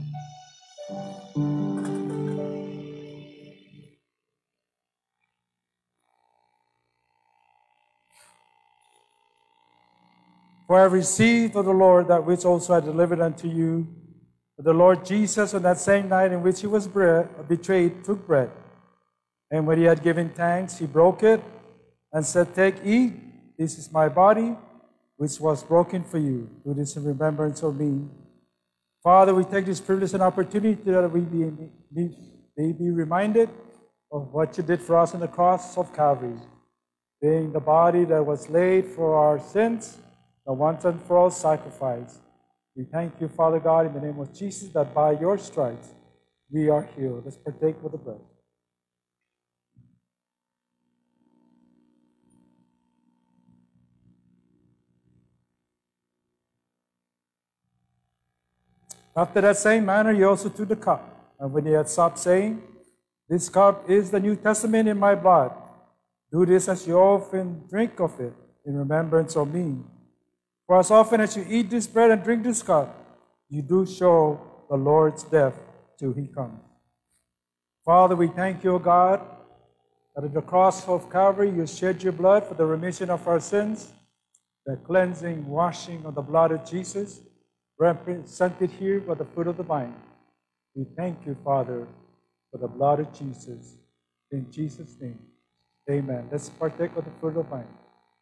For I have received of the Lord that which also I delivered unto you. That the Lord Jesus, on that same night in which he was betrayed, took bread. And when he had given thanks, he broke it and said, Take, eat, this is my body, which was broken for you. Do this in remembrance of me. Father, we take this privilege and opportunity that we be, be, may be reminded of what you did for us on the cross of Calvary, being the body that was laid for our sins, the once and for all sacrifice. We thank you, Father God, in the name of Jesus, that by your stripes we are healed. Let's partake with the bread. After that same manner, he also took the cup. And when he had supped, saying, This cup is the New Testament in my blood. Do this as you often drink of it, in remembrance of me. For as often as you eat this bread and drink this cup, you do show the Lord's death till he comes. Father, we thank you, O God, that at the cross of Calvary you shed your blood for the remission of our sins. the cleansing, washing of the blood of Jesus, represented here by the fruit of the vine. We thank you, Father, for the blood of Jesus. In Jesus' name, amen. Let's partake of the fruit of the vine.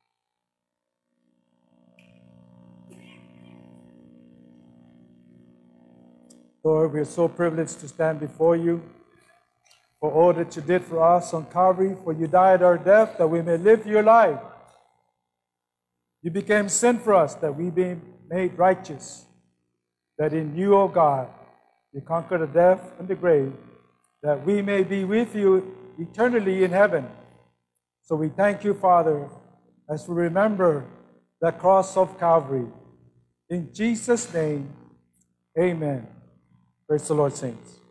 Lord, we are so privileged to stand before you for all that you did for us on Calvary, for you died our death that we may live your life. You became sin for us that we be made righteous, that in you, O God, you conquered the death and the grave, that we may be with you eternally in heaven. So we thank you, Father, as we remember the cross of Calvary. In Jesus' name, amen. Praise the Lord, saints.